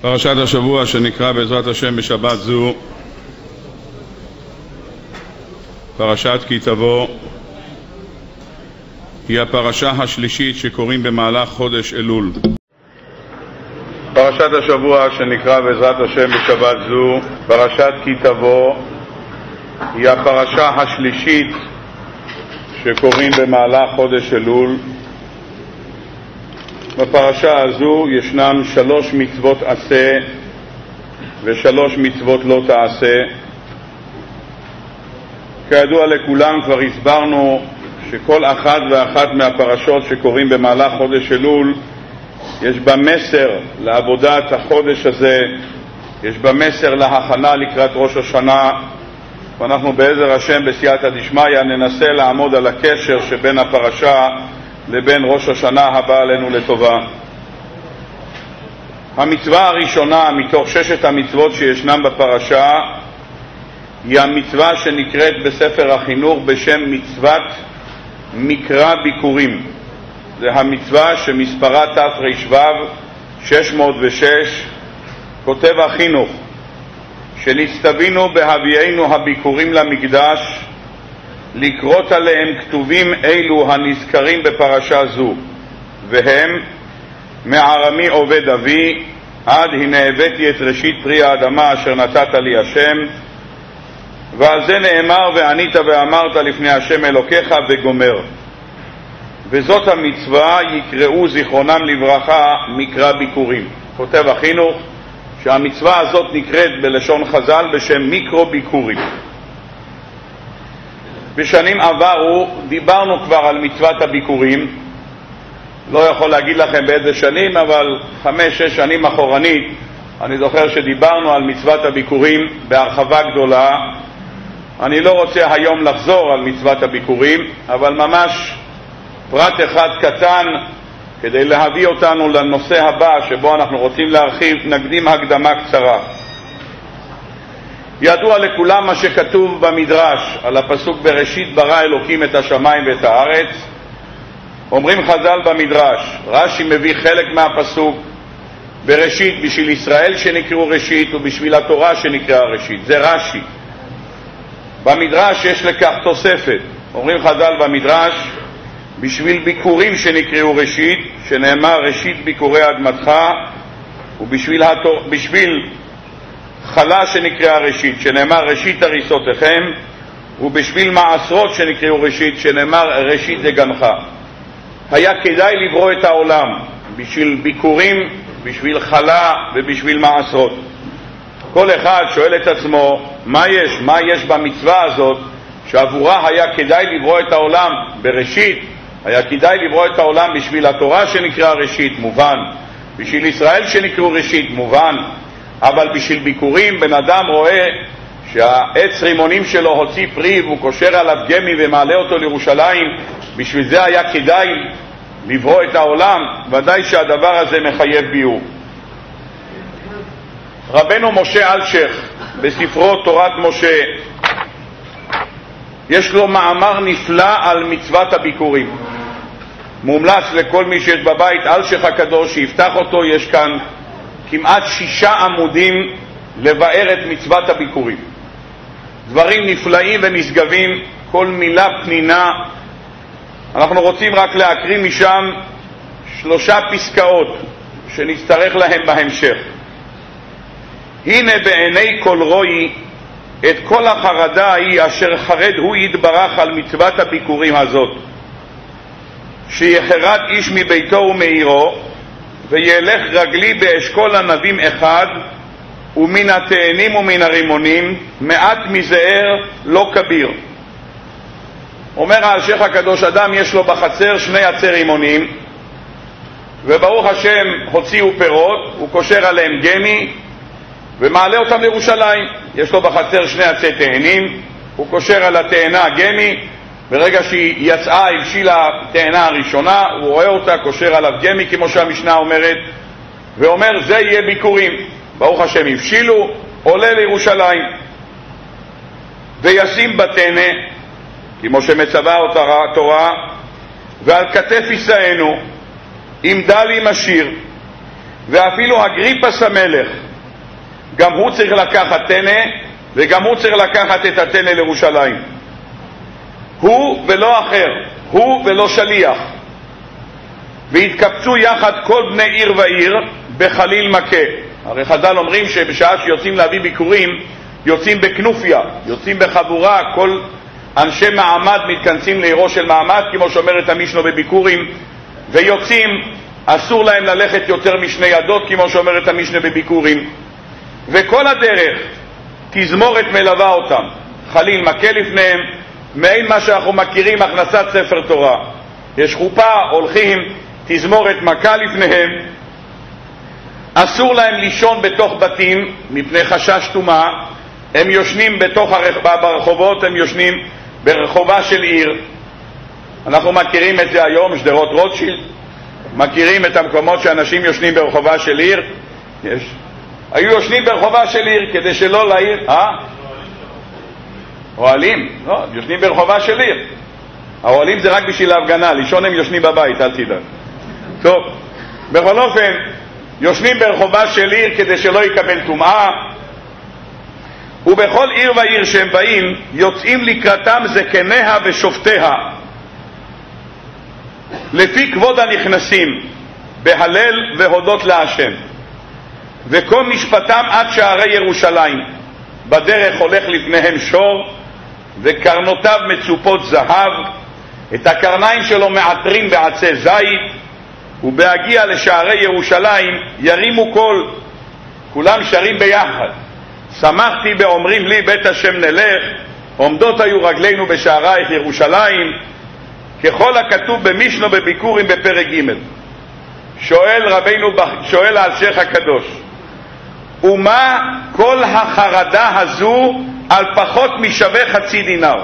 פרשת השבוע שנקרא בעזרת השם בשבת זו, פרשת כי תבוא, היא הפרשה השלישית שקוראים במהלך חודש אלול. פרשת השבוע שנקרא בעזרת השם בשבת זו, פרשת כי תבוא, היא הפרשה השלישית שקוראים במהלך חודש אלול. בפרשה הזו ישנם 3 מצוות עשה ו3 מצוות לא תעשה. כידוע לכולם, כבר הסברנו שכל אחת ואחת מהפרשות שקוראים במהלך חודש אלול יש בה מסר לעבודת החודש הזה, יש בה מסר להכנה לקראת ראש השנה, ואנחנו בעזר השם בסייעתא דשמיא ננסה לעמוד על הקשר שבין הפרשה לבין ראש השנה הבא עלינו לטובה. המצווה הראשונה מתוך 6 המצוות שישנם בפרשה היא המצווה שנקראת בספר החינוך בשם מצוות מקרא ביקורים. זה המצווה שמספרה תר"ו 606. כותב החינוך שנצטווינו בהביאנו הביקורים למקדש לקרות עליהם כתובים אלו הנזכרים בפרשה זו, והם מערמי עובד אבי עד הנה הבאתי את ראשית פרי האדמה אשר נתת לי השם, ועל זה נאמר וענית ואמרת לפני השם אלוקיך וגומר. וזאת המצווה יקראו זיכרונם לברכה מקרא ביקורים. כותב החינוך שהמצווה הזאת נקראת בלשון חז"ל בשם מיקרו ביקורים. בשנים עברו דיברנו כבר על מצוות הביקורים, לא יכול להגיד לכם באיזה שנים, אבל 5-6 שנים אחורנית אני זוכר שדיברנו על מצוות הביקורים בהרחבה גדולה. אני לא רוצה היום לחזור על מצוות הביקורים, אבל ממש פרט אחד קטן כדי להביא אותנו לנושא הבא שבו אנחנו רוצים להרחיב. נקדים הקדמה קצרה. ידוע לכולם מה שכתוב במדרש על הפסוק בראשית ברא אלוקים את השמיים ואת הארץ. אומרים חז"ל במדרש, רש"י מביא חלק מהפסוק, בראשית בשביל ישראל שנקראו ראשית ובשביל התורה שנקראה ראשית. זה רש"י. במדרש יש לכך תוספת. אומרים חז"ל במדרש, בשביל ביקורים שנקראו ראשית, שנאמר ראשית ביקורי אדמתך, ובשביל חלה שנקראה ראשית, שנאמר ראשית הריסותיכם, ובשביל מעשרות שנקראו ראשית, שנאמר ראשית זה גנך. היה כדאי לברוא את העולם בשביל ביקורים, בשביל חלה ובשביל מעשרות. כל אחד שואל את עצמו מה יש במצווה הזאת שעבורה היה כדאי לברוא את העולם בראשית. היה כדאי לברוא את העולם בשביל התורה שנקרא ראשית, מובן. בשביל ישראל שנקראו ראשית, מובן. אבל בשביל ביקורים בן אדם רואה שהעץ רימונים שלו הוציא פרי והוא קושר עליו גמי ומעלה אותו לירושלים, בשביל זה היה כדאי לברוא את העולם. ודאי שהדבר הזה מחייב ביור. רבנו משה אלשיך בספרו תורת משה יש לו מאמר נפלא על מצוות הביקורים. מומלץ לכל מי שיש בבית אלשיך הקדוש שיפתח אותו. יש כאן כמעט 6 עמודים לבאר את מצוות הביקורים. דברים נפלאים ונשגבים, כל מילה פנינה. אנחנו רוצים רק להקריא משם 3 פסקאות שנצטרך להם בהמשך. הנה בעיני כל רואי את כל החרדה ההיא אשר חרד הוא יתברך על מצוות הביקורים הזאת, שיחרד איש מביתו ומעירו וילך רגלי באשכול ענבים אחד, ומן התאנים ומן הרימונים מעט מזער לא כביר. אומר האלשיך הקדוש, אדם יש לו בחצר 2 עצי רימונים, וברוך השם הוציאו פירות, הוא קושר עליהם גמי ומעלה אותם לירושלים. יש לו בחצר 2 עצי תאנים, הוא קושר על התאנה גמי, ברגע שהיא יצאה הבשילה התאנה הראשונה, הוא רואה אותה, קושר עליו גמי כמו שהמשנה אומרת, ואומר זה יהיה ביקורים. ברוך השם הבשילו, עולה לירושלים וישים בתאנה כמו שמצווה אותה התורה, ועל כתף יישאנו עם דל עם השיר, ואפילו אגריפס המלך, גם הוא צריך לקחת תנא, וגם הוא צריך לקחת את התנא לירושלים. הוא ולא אחר, הוא ולא שליח. והתקבצו יחד כל בני עיר ועיר בחליל מכה. הרי חז"ל אומרים שבשעה שיוצאים להביא ביקורים, יוצאים בכנופיה, יוצאים בחבורה, כל אנשי מעמד מתכנסים לעירו של מעמד, כמו שאומרת המשנה בביקורים, ויוצאים, אסור להם ללכת יותר משני עדות, כמו שאומרת המשנה בביקורים. וכל הדרך תזמורת מלווה אותם, חליל מכה לפניהם, מעין מה שאנחנו מכירים, הכנסת ספר תורה. יש חופה, הולכים, תזמורת מכה לפניהם. אסור להם לישון בתוך בתים מפני חשש טומאה. הם יושנים ברחובות, הם יושנים ברחובה של עיר. אנחנו מכירים את זה היום, שדרות רוטשילד, מכירים את המקומות שאנשים יושנים ברחובה של עיר. היו יושנים ברחובה של עיר כדי שלא לעיר. אוהלים? לא, יושנים ברחובה של עיר. האוהלים זה רק בשביל ההפגנה, לישון הם יושנים בבית, אל תדאג. טוב, בכל אופן, יושנים ברחובה של עיר כדי שלא יקבל טומאה. ובכל עיר ועיר שהם באים, יוצאים לקראתם זקניה ושופטיה, לפי כבוד הנכנסים, בהלל והודות להשם. וכל משפטם עד שערי ירושלים. בדרך הולך לפניהם שור, וקרנותיו מצופות זהב, את הקרניים שלו מעטרים בעצי זית, ובהגיע לשערי ירושלים ירימו קול, כולם שרים ביחד. שמחתי באומרים לי בית השם נלך, עומדות היו רגלינו בשערייך ירושלים, ככל הכתוב במשנה בביקורים בפרק ג'. שואל האלשיך הקדוש, ומה כל החרדה הזו על פחות משווה חצי דינר?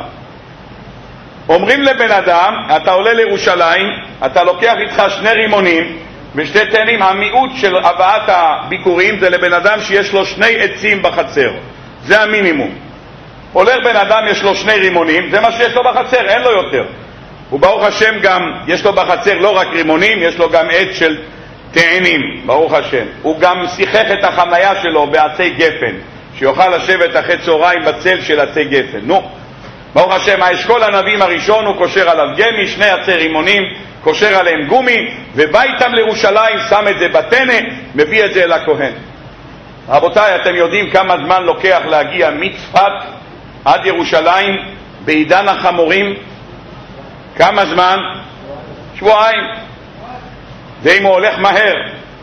אומרים לבן אדם, אתה עולה לירושלים, אתה לוקח איתך 2 רימונים ושתי תאנים. המיעוט של הבאת הביקורים זה לבן אדם שיש לו 2 עצים בחצר, זה המינימום. הולך בן אדם, יש לו 2 רימונים, זה מה שיש לו בחצר, אין לו יותר. וברוך השם גם יש לו בחצר לא רק רימונים, יש לו גם עץ של תאנים, ברוך השם. הוא גם שיחך את החניה שלו בעצי גפן, שיוכל לשבת אחרי צהריים בצל של עצי גפן. נו, ברוך השם, האשכול הנביאים הראשון הוא קושר עליו גמי, 2 עצי רימונים, קושר עליהם גומי, ובא איתם לירושלים, שם את זה בתנא, מביא את זה אל הכהן. רבותיי, אתם יודעים כמה זמן לוקח להגיע מצפת עד ירושלים בעידן החמורים? כמה זמן? 2 שבועות. ואם הוא הולך מהר,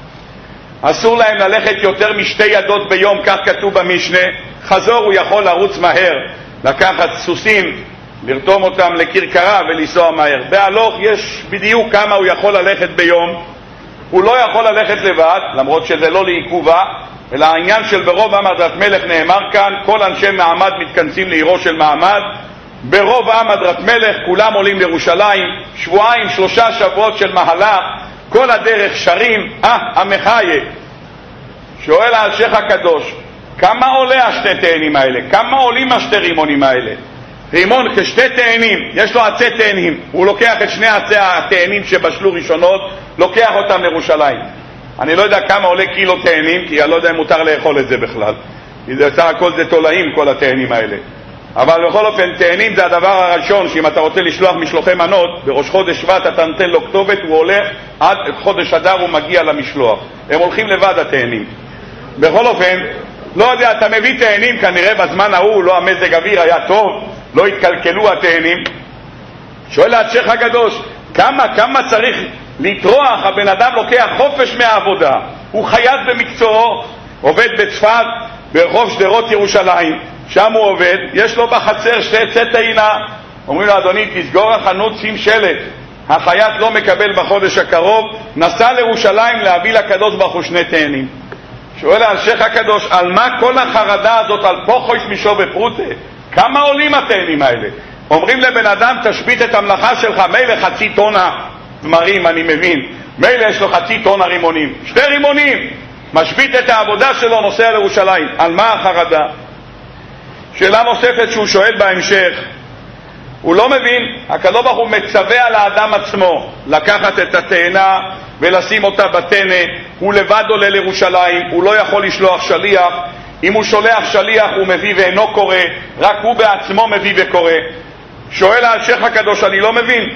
אסור להם ללכת יותר מ2 ידות ביום, כך כתוב במשנה. חזור הוא יכול לרוץ מהר, לקחת סוסים, לרתום אותם לכרכרה ולנסוע מהר. בהלוך יש בדיוק כמה הוא יכול ללכת ביום. הוא לא יכול ללכת לבד, למרות שזה לא לעיכובה, אלא העניין של ברוב עם הדרת מלך נאמר כאן, כל אנשי מעמד מתכנסים לעירו של מעמד. ברוב עם הדרת מלך כולם עולים לירושלים, 2 3 שבועות של מהלך, כל הדרך שרים, המחיה. שואל האלשיך הקדוש, כמה עולה 2 תאנים האלה? כמה עולים 2 רימונים האלה? רימון כ2 תאנים, יש לו עצי תאנים, הוא לוקח את 2 עצי התאנים שבשלו ראשונות, לוקח אותם לירושלים. אני לא יודע כמה עולה קילו תאנים, כי אני לא יודע אם מותר לאכול את זה בכלל, כי זה סך הכל זה תולעים כל התאנים האלה. אבל בכל אופן, תאנים זה הדבר הראשון, שאם אתה רוצה לשלוח משלוחי מנות, בראש חודש שבט אתה נותן לו כתובת, הוא הולך עד חודש אדר הוא מגיע למשלוח. הם הולכים לבד התאנים. בכל אופן, לא יודע, אתה מביא תאנים, כנראה בזמן ההוא לא המזג אוויר היה טוב, לא התקלקלו התאנים. שואל האלשיך הקדוש, כמה צריך לטרוח? הבן אדם לוקח חופש מהעבודה, הוא חייב במקצועו, עובד בצפת ברחוב שדרות ירושלים, שם הוא עובד, יש לו בחצר 2 עצי טעינה. אומרים לו, אדוני, תסגור החנות, שים שלט, החייט לא מקבל בחודש הקרוב. נסע לירושלים להביא לקדוש ברוך הוא 2 תאנים. שואל האלשיך הקדוש, על מה כל החרדה הזאת? על פוחוש מישו בפרוטה? כמה עולים התאנים האלה? אומרים לבן אדם, תשבית את המלאכה שלך, מילא 0.5 טונה תמרים, אני מבין, מילא יש לו 0.5 טונה רימונים, 2 רימונים, משבית את העבודה שלו, נוסע לירושלים. על מה החרדה? שאלה נוספת שהוא שואל בהמשך, הוא לא מבין, הקדוש ברוך הוא מצווה על האדם עצמו לקחת את התאנה ולשים אותה בתנא, הוא לבד עולה לירושלים, הוא לא יכול לשלוח שליח. אם הוא שולח שליח הוא מביא ואינו קורא, רק הוא בעצמו מביא וקורא. שואל האלשיך הקדוש, אני לא מבין.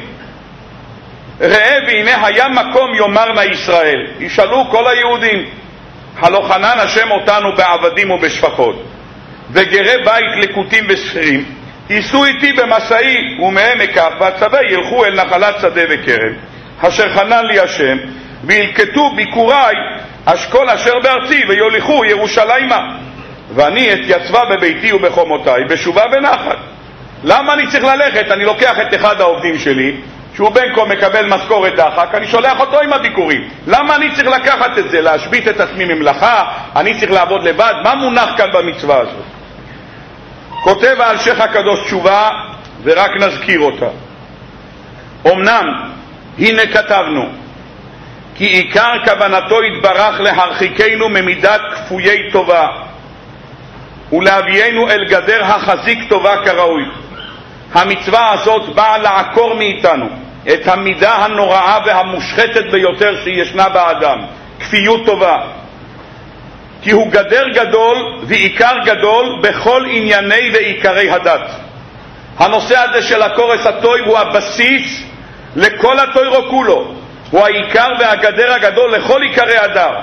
ראה והנה היה מקום יאמרנה ישראל, ישאלו כל היהודים, הלא חנן השם אותנו בעבדים ובשפחות, וגרי בית לקוטים וסחירים, ייסעו איתי במסעי ומהם אקח, והצבא ילכו אל נחלת שדה וכרם, אשר חנן לי השם, וילקטו ביקוריי אשכול אשר בארצי, ויוליכו ירושלימה, ואני אתייצבה בביתי ובחומותיי, בשובה ונחת. למה אני צריך ללכת? אני לוקח את אחד העובדים שלי, שהוא בין כה מקבל משכורת דחק, אני שולח אותו עם הביקורים. למה אני צריך לקחת את זה? להשבית את עצמי ממלאכה? אני צריך לעבוד לבד? מה מונח כאן במצווה הזאת? כותב האלשיך הקדוש תשובה, ורק נזכיר אותה. אמנם, הנה כתבנו, כי עיקר כוונתו יתברך להרחיקנו ממידת כפויי טובה, ולהביאנו אל גדר החזיק טובה כראוי. המצווה הזאת באה לעקור מאיתנו את המידה הנוראה והמושחתת ביותר שישנה באדם, כפיות טובה. כי הוא גדר גדול ועיקר גדול בכל ענייני ועיקרי הדת. הנושא הזה של הקורס הטוי הוא הבסיס לכל התוירו כולו, הוא העיקר והגדר הגדול לכל עיקרי הדת,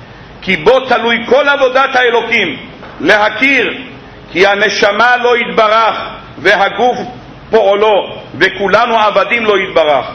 כי בו תלוי כל עבודת האלוקים, להכיר כי הנשמה לא יתברך והגוף פועלו, וכולנו עבדים לא יתברך,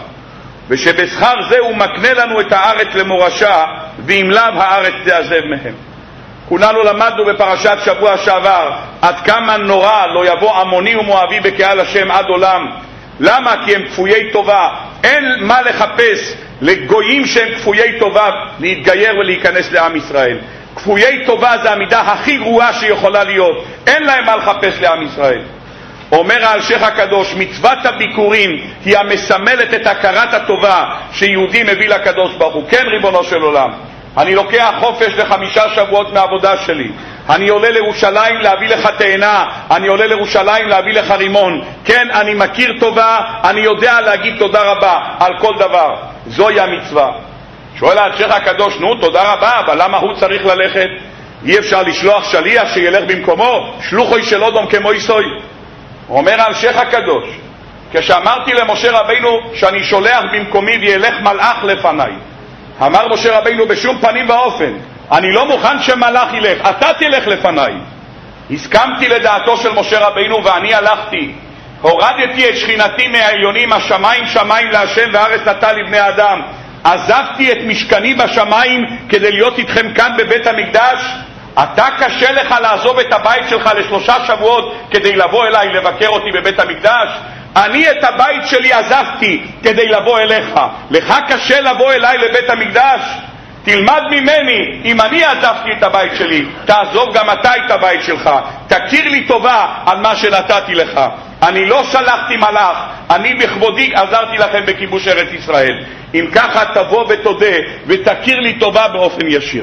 ושבשכר זה הוא מקנה לנו את הארץ למורשה, ואם לאו הארץ תעזב מהם. כולנו למדנו בפרשת שבוע שעבר עד כמה נורא לא יבוא עמוני ומואבי בקהל השם עד עולם. למה? כי הם כפויי טובה. אין מה לחפש לגויים שהם כפויי טובה להתגייר ולהיכנס לעם ישראל. כפויי טובה זה המידה הכי גרועה שיכולה להיות, אין להם מה לחפש לעם ישראל. אומר האלשיך הקדוש, מצוות הביקורים היא המסמלת את הכרת הטובה שיהודי מביא לקדוש ברוך הוא. כן, ריבונו של עולם, אני לוקח חופש ל5 שבועות מהעבודה שלי, אני עולה לירושלים להביא לך תאנה, אני עולה לירושלים להביא לך רימון. כן, אני מכיר טובה, אני יודע להגיד תודה רבה על כל דבר. זוהי המצווה. שואל האלשיך הקדוש, נו תודה רבה, אבל למה הוא צריך ללכת? אי אפשר לשלוח שליח שילך במקומו? שלוחוי של אודום כמו איסוי. אומר האלשיך הקדוש, כשאמרתי למשה רבינו שאני שולח במקומי וילך מלאך לפניי, אמר משה רבינו בשום פנים ואופן, אני לא מוכן שמלאך ילך, אתה תלך לפניי. הסכמתי לדעתו של משה רבינו ואני הלכתי, הורדתי את שכינתי מהעליונים, השמיים שמיים להשם וארץ נתן לבני אדם, עזבתי את משכני בשמיים כדי להיות איתכם כאן בבית המקדש. אתה קשה לך לעזוב את הבית שלך ל3 שבועות כדי לבוא אליי לבקר אותי בבית המקדש? אני את הבית שלי עזבתי כדי לבוא אליך, לך קשה לבוא אליי לבית המקדש? תלמד ממני, אם אני עזבתי את הבית שלי, תעזוב גם אתה את הבית שלך, תכיר לי טובה על מה שנתתי לך. אני לא שלחתי מלאך, אני בכבודי עזרתי לכם בכיבוש ארץ ישראל. אם ככה תבוא ותודה ותכיר לי טובה באופן ישיר.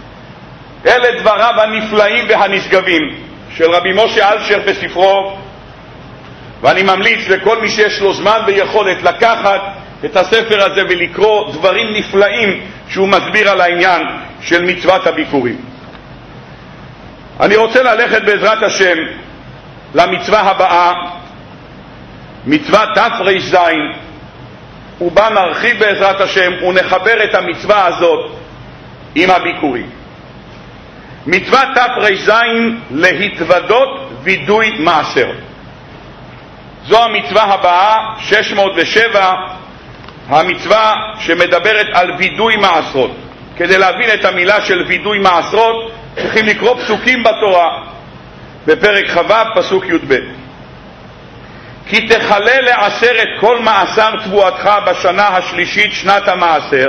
אלה דבריו הנפלאים והנשגבים של רבי משה אלשיך בספרו, ואני ממליץ לכל מי שיש לו זמן ויכולת לקחת את הספר הזה ולקרוא דברים נפלאים שהוא מסביר על העניין של מצוות הביקורים. אני רוצה ללכת בעזרת השם למצווה הבאה, מצוות תר"ז, ובה נרחיב בעזרת השם ונחבר את המצווה הזאת עם הביקורים. מצוות תר"ז, להתוודות וידוי מעשר. זו המצווה הבאה, 607, המצווה שמדברת על וידוי מעשרות. כדי להבין את המילה של וידוי מעשרות צריכים לקרוא פסוקים בתורה, בפרק ח' פסוק י"ב. כי תחלה לעשר את כל מעשר תבואתך בשנה השלישית שנת המעשר,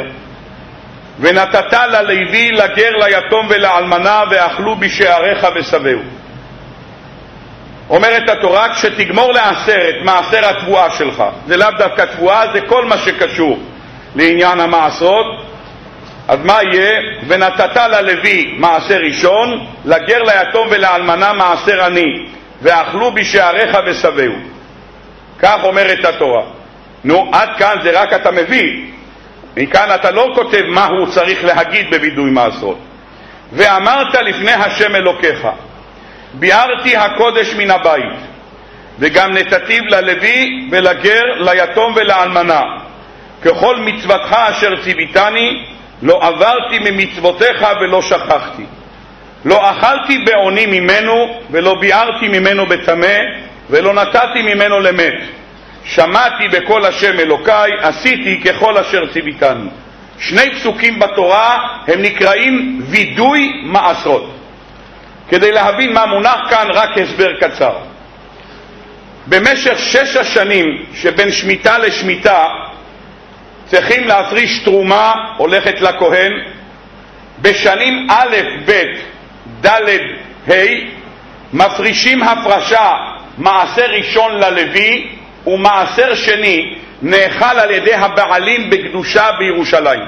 ונתת ללוי, לגר, ליתום ולאלמנה, ואכלו בשעריך ושבעו. אומרת התורה, כשתגמור לעשר את מעשר התבואה שלך, זה לאו דווקא תבואה, זה כל מה שקשור לעניין המעשרות, אז מה יהיה? ונתת ללוי מעשר ראשון, לגר, ליתום ולאלמנה מעשר עני, ואכלו בשעריך ושבעו. כך אומרת התורה. נו, עד כאן זה רק אתה מביא. מכאן אתה לא כותב מה הוא צריך להגיד בווידוי מעשרות. ואמרת לפני השם אלוקיך, ביארתי הקודש מן הבית, וגם נתתיו ללוי ולגר, ליתום ולאלמנה, ככל מצוותך אשר ציוויתני, לא עברתי ממצוותיך ולא שכחתי. לא אכלתי בעוני ממנו, ולא ביארתי ממנו בטמא, ולא נתתי ממנו למת. שמעתי בקול השם אלוקיי, עשיתי ככל אשר ציוויתני. שני פסוקים בתורה הם נקראים וידוי מעשרות. כדי להבין מה מונח כאן, רק הסבר קצר. במשך 6 השנים שבין שמיטה לשמיטה צריכים להפריש תרומה הולכת לכהן. בשנים א', ב', ד', ה' מפרישים הפרשה מעשר ראשון ללוי, ומעשר שני נאכל על ידי הבעלים בקדושה בירושלים.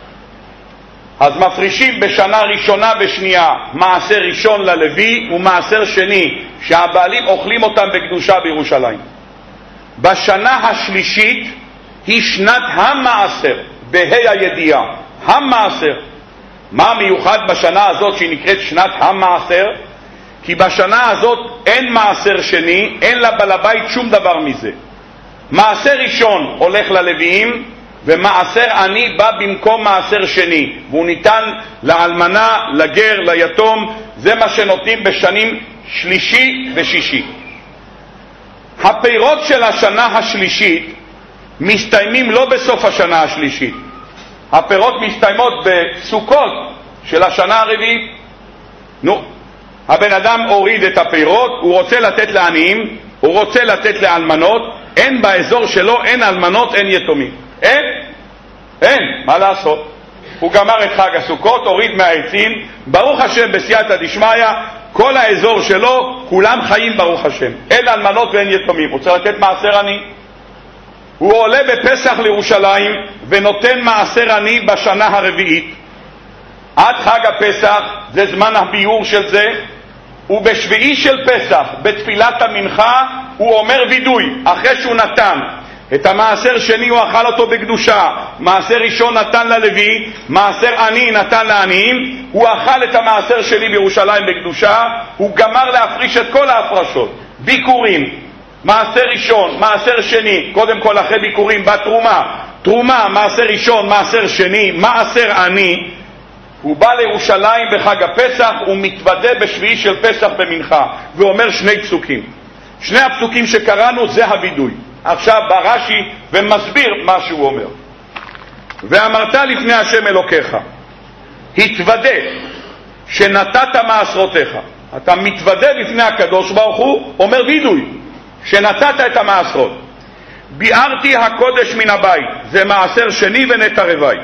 אז מפרישים בשנה ראשונה ושנייה מעשר ראשון ללוי, ומעשר שני שהבעלים אוכלים אותם בקדושה בירושלים. בשנה השלישית היא שנת המעשר, בה"א הידיעה, המעשר. מה מיוחד בשנה הזאת שהיא נקראת שנת המעשר? כי בשנה הזאת אין מעשר שני, אין לבעל הבית שום דבר מזה. מעשר ראשון הולך ללוויים, ומעשר עני בא במקום מעשר שני, והוא ניתן לאלמנה, לגר, ליתום. זה מה שנותנים בשנים שלישי ושישי. הפירות של השנה השלישית מסתיימים לא בסוף השנה השלישית. הפירות מסתיימות בסוכות של השנה הרביעית. הבן אדם הוריד את הפירות, הוא רוצה לתת לעניים, הוא רוצה לתת לאלמנות. אין באזור שלו, אין אלמנות, אין יתומים. אין, מה לעשות? הוא גמר את חג הסוכות, הוריד מהעצים, ברוך השם בסייעתא דשמיא, כל האזור שלו, כולם חיים ברוך השם. אין אלמנות ואין יתומים. הוא צריך לתת מעשר עני. הוא עולה בפסח לירושלים ונותן מעשר עני בשנה הרביעית. עד חג הפסח, זה זמן הביור של זה, ובשביעי של פסח, בתפילת המנחה, הוא אומר וידוי. אחרי שהוא נתן את המעשר שני, הוא אכל אותו בקדושה, מעשר ראשון נתן ללוי, מעשר עני נתן לעניים, הוא אכל את המעשר שלי בירושלים בקדושה, הוא גמר להפריש את כל ההפרשות. ביקורים, מעשר ראשון, מעשר שני, קודם כל אחרי ביקורים בא תרומה, מעשר ראשון, מעשר שני, מעשר עני. הוא בא לירושלים בחג הפסח, הוא מתוודה בשביעי של פסח במנחה, ואומר שני פסוקים. שני הפסוקים שקראנו זה הוידוי. עכשיו בא רש"י ומסביר מה שהוא אומר. ואמרת לפני השם אלוקיך, התוודה שנתת מעשרותיך. אתה מתוודה לפני הקדוש ברוך הוא, אומר וידוי, שנתת את המעשרות. ביארתי הקודש מן הבית, זה מעשר שני ונטרבי.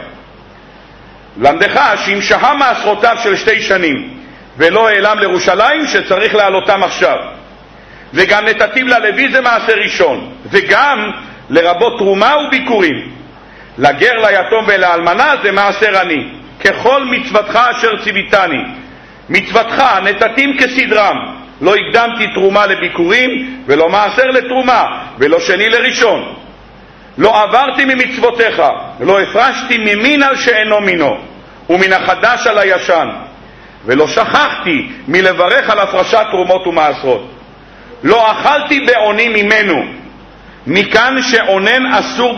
למדך שאם שהה מעשרותיו של 2 שנים ולא העלם לירושלים, שצריך להעלותם עכשיו. וגם נתתיו ללוי, זה מעשר ראשון, וגם לרבות תרומה וביקורים. לגר, ליתום ולאלמנה זה מעשר עני, ככל מצוותך אשר ציוויתני. מצוותך נתתים כסדרם, לא הקדמתי תרומה לביקורים ולא מעשר לתרומה ולא שני לראשון. לא עברתי ממצוותיך, לא הפרשתי ממין על שאינו מינו, ומן החדש על הישן, ולא שכחתי מלברך על הפרשת תרומות ומעשרות. לא אכלתי בעוני ממנו, מכאן שעונן אסור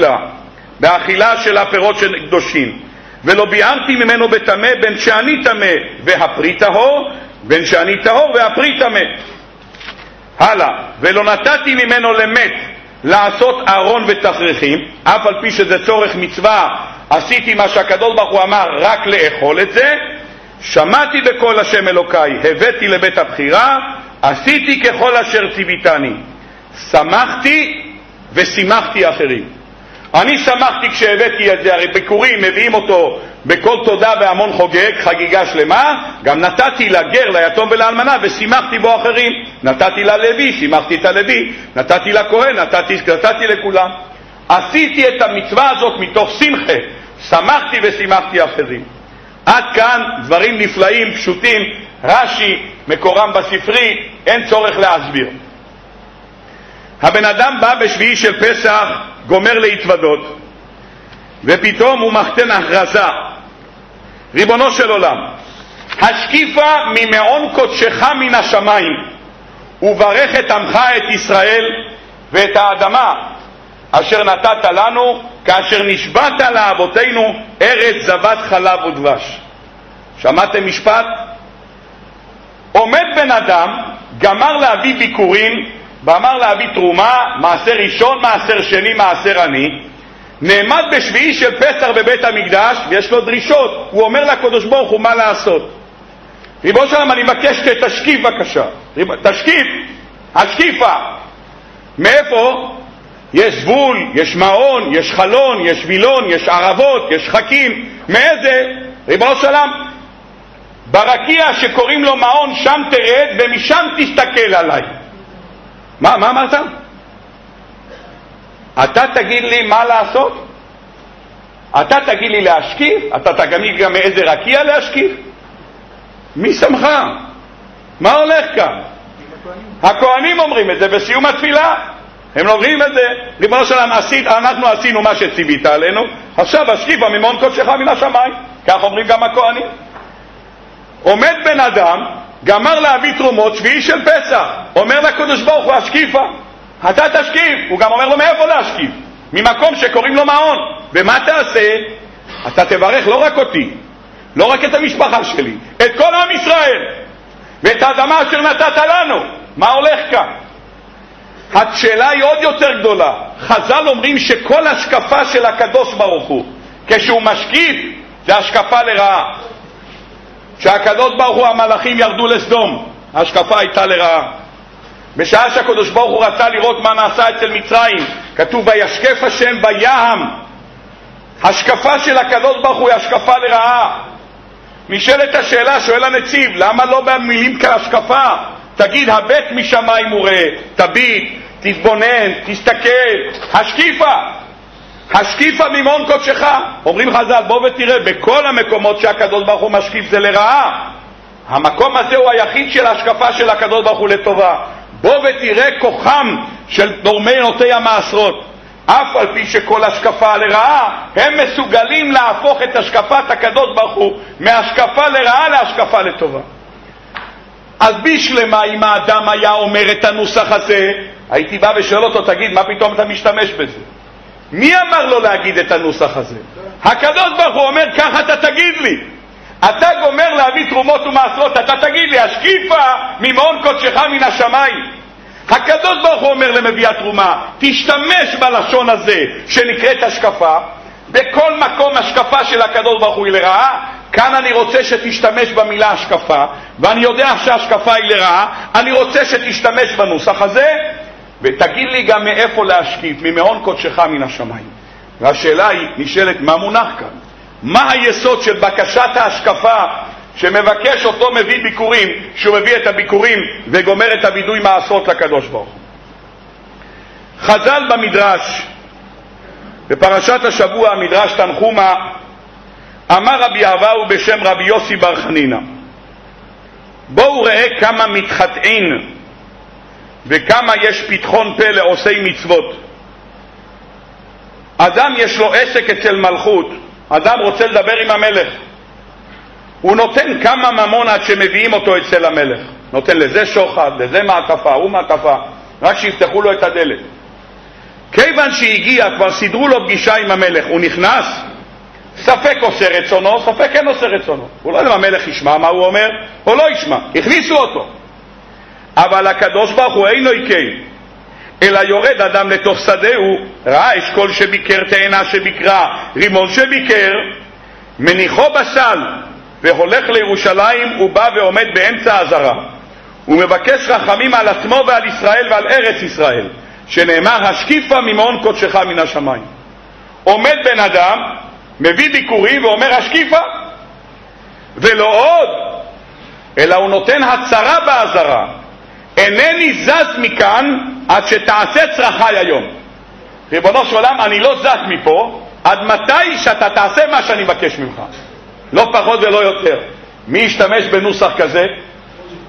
באכילה של הפירות של קדושים, ולא ביארתי ממנו בטמא, בין שאני טמא והפרי טהור, בין שאני טהור והפרי טמא. הלאה, ולא נתתי ממנו למת לעשות ארון ותכריכים, אף על פי שזה צורך מצווה, עשיתי מה שהקדוש ברוך הוא אמר, רק לאכול את זה. שמעתי בקול השם אלוקיי, הבאתי לבית הבחירה, עשיתי ככל אשר ציוויתני. שמחתי ושימחתי אחרים. אני שמחתי כשהבאתי את זה, הרי ביקורים מביאים אותו בכל תודה והמון חוגג, חגיגה שלמה. גם נתתי לגר, ליתום ולאלמנה, ושימחתי בו אחרים. נתתי ללוי, שימחתי את הלוי. נתתי לכהן, נתתי לכולם. עשיתי את המצווה הזאת מתוך שמחה, שמחתי ושימחתי אחרים. עד כאן דברים נפלאים, פשוטים, רש"י, מקורם בספרי, אין צורך להסביר. הבן אדם בא בשביעי של פסח, גומר להתוודות, ופתאום הוא מחתן הכרזה, ריבונו של עולם, השקיפה ממעון קודשך מן השמיים, וברך את עמך את ישראל ואת האדמה אשר נתת לנו, כאשר נשבעת לאבותינו ארץ זבת חלב ודבש. שמעתם משפט? עומד בן אדם, גמר להביא ביקורים, ואמר להביא תרומה, מעשר ראשון, מעשר שני, מעשר עני, נעמד בשביעי של פסח בבית המקדש, ויש לו דרישות. הוא אומר לקדוש ברוך הוא מה לעשות. ריבונו של עולם, אני מבקש שתשקיף בבקשה. תשקיף, השקיפה. מאיפה? יש זבול, יש מעון, יש חלון, יש וילון, יש ערבות, יש חכים. מאיזה? ריבונו של עולם, ברקיע שקוראים לו מעון, שם תרד ומשם תסתכל עליי. מה אמרת? אתה תגיד לי מה לעשות? אתה תגיד לי להשקיף? אתה תגיד גם מאיזה רקיע להשקיף? מי שמך? מה הולך כאן? הכהנים אומרים את זה בסיום התפילה. הם אומרים את זה, ריבונו של עולם, אנחנו עשינו מה שציווית עלינו, עכשיו השקיפה ממעון קודשך מן השמיים. כך אומרים גם הכהנים. עומד בן אדם, גמר להביא תרומות, שביעי של פסח, אומר לקדוש ברוך הוא השקיפה, אתה תשקיף. הוא גם אומר לו מאיפה להשקיף? ממקום שקוראים לו מעון. ומה תעשה? אתה תברך לא רק אותי, לא רק את המשפחה שלי, את כל עם ישראל ואת האדמה אשר נתת לנו. מה הולך כאן? השאלה היא עוד יותר גדולה. חז"ל אומרים שכל השקפה של הקדוש ברוך הוא כשהוא משקיף זה השקפה לרעה. כשהקדוש ברוך הוא, המלאכים ירדו לסדום, ההשקפה הייתה לרעה. בשעה שהקדוש ברוך הוא רצה לראות מה נעשה אצל מצרים, כתוב וישקף השם וים. השקפה של הקדוש ברוך הוא היא השקפה לרעה. נשאלת השאלה, שואל הנציב, למה לא במילים כהשקפה? תגיד הבט משמיים וראה, תביט, תתבונן, תסתכל. השקיפה, השקיפה ממעון קודשך. אומרים חז"ל, בוא ותראה, בכל המקומות שהקדוש ברוך הוא משקיף זה לרעה. המקום הזה הוא היחיד של ההשקפה של הקדוש ברוך הוא לטובה. בוא ותראה כוחם של תורמי נוטי המעשרות. אף על פי שכל השקפה לרעה, הם מסוגלים להפוך את השקפת הקדוש ברוך הוא מהשקפה לרעה להשקפה לטובה. אז בשלמה אם האדם היה אומר את הנוסח הזה, הייתי בא ושואל אותו, תגיד, מה פתאום אתה משתמש בזה? מי אמר לו להגיד את הנוסח הזה? הקדוש ברוך הוא אומר, ככה אתה תגיד לי. אתה גומר להביא תרומות ומעשרות, אתה תגיד לי, השקיפה ממעון קודשך מן השמיים. הקדוש ברוך הוא אומר למביא התרומה, תשתמש בלשון הזה שנקראת השקפה. בכל מקום השקפה של הקדוש ברוך הוא היא לרעה. כאן אני רוצה שתשתמש במילה השקפה, ואני יודע שהשקפה היא לרעה, אני רוצה שתשתמש בנוסח הזה, ותגיד לי גם מאיפה להשקיף, ממעון קודשך מן השמיים. והשאלה היא נשאלת, מה מונח כאן? מה היסוד של בקשת ההשקפה שמבקש אותו מביא ביקורים, שהוא מביא את הביקורים וגומר את הוידוי מעשרות לקדוש ברוך הוא? חז"ל במדרש, בפרשת השבוע, מדרש תנחומה, אמר רבי אבאו בשם רבי יוסי בר חנינא, בואו ראה כמה מתחתעין וכמה יש פתחון פה לעושי מצוות. אדם יש לו עסק אצל מלכות, אדם רוצה לדבר עם המלך, הוא נותן כמה ממון עד שמביאים אותו אצל המלך, נותן לזה שוחד, לזה מעטפה, הוא מעטפה, רק שיפתחו לו את הדלת. כיוון שהגיע, כבר סידרו לו פגישה עם המלך, הוא נכנס, ספק עושה רצונו, ספק אין עושה רצונו. הוא לא יודע אם המלך ישמע מה הוא אומר או לא ישמע, הכניסו אותו. אבל הקדוש ברוך הוא אינו יקי, אלא יורד אדם לתוך שדהו, ראה אשכול שביקר, תאנה שביקרה, רימון שביקר, מניחו בסל והולך לירושלים, הוא בא ועומד באמצע הזרה, הוא מבקש רחמים על עצמו ועל ישראל ועל ארץ ישראל, שנאמר השקיפה ממעון קודשך מן השמיים. עומד בן אדם, מביא ביקורים ואומר השקיפה, ולא עוד, אלא הוא נותן הצרה בהזרה, אינני זז מכאן עד שתעשה צרכי היום. ריבונו של עולם, אני לא זז מפה עד מתי שאתה תעשה מה שאני מבקש ממך, לא פחות ולא יותר. מי ישתמש בנוסח כזה?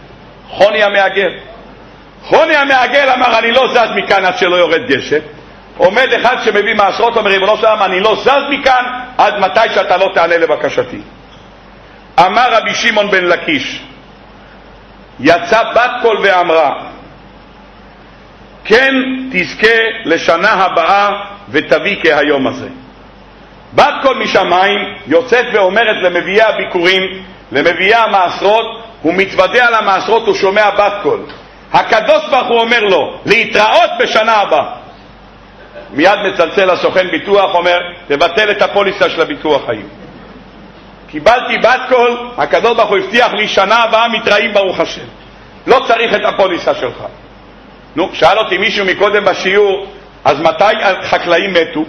חוני המעגל. חוני המעגל אמר אני לא זז מכאן עד שלא יורד גשם. עומד אחד שמביא מעשרות, אומר ריבונו של עולם, אני לא זז מכאן עד מתי שאתה לא תענה לבקשתי. אמר רבי שמעון בן לקיש, יצא בת קול ואמרה, כן תזכה לשנה הבאה ותביא כהיום הזה. בת קול משמיים יוצאת ואומרת למביאי הביקורים, למביאי המעשרות, הוא מתוודע על המעשרות, הוא שומע בת קול. הקדוש ברוך הוא אומר לו, להתראות בשנה הבאה. מיד מצלצל הסוכן ביטוח, אומר, תבטל את הפוליסה של הביטוח חיים. קיבלתי בת קול, הקדוש ברוך הוא הבטיח לי, שנה הבאה מתראים ברוך השם. לא צריך את הפוליסה שלך. נו, שאל אותי מישהו מקודם בשיעור, אז מתי החקלאים מתו?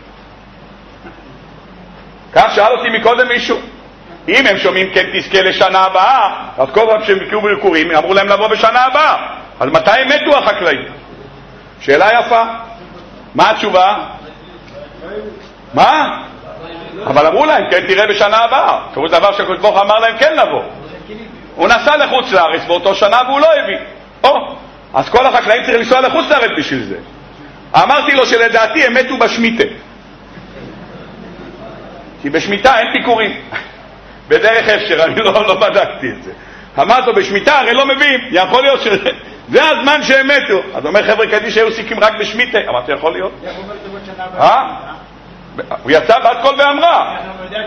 כך שאל אותי מקודם מישהו. אם הם שומעים כן תזכה לשנה הבאה, אז כל פעם שהם יקראו ביקורים, אמרו להם לבוא בשנה הבאה. אז מתי הם מתו החקלאים? שאלה יפה. מה התשובה? מה? אבל אמרו להם כן תראה בשנה הבאה. קראו דבר שהקדוש ברוך הוא אמר להם כן לבוא. הוא נסע לחוץ לארץ באותו שנה והוא לא הביא. אז כל החקלאים צריכים לנסוע לחוץ לארץ בשביל זה. אמרתי לו שלדעתי הם מתו בשמיטה, כי בשמיטה אין ביקורים. בדרך אפשר, אני לא בדקתי את זה. אמרתי לו בשמיטה הרי לא מביאים, יכול להיות שזה הזמן שהם מתו. אז אומר חבר'ה קדיש היו סיכים רק בשמיטה. אמרתי יכול להיות. הוא יצא בת קול ואמרה,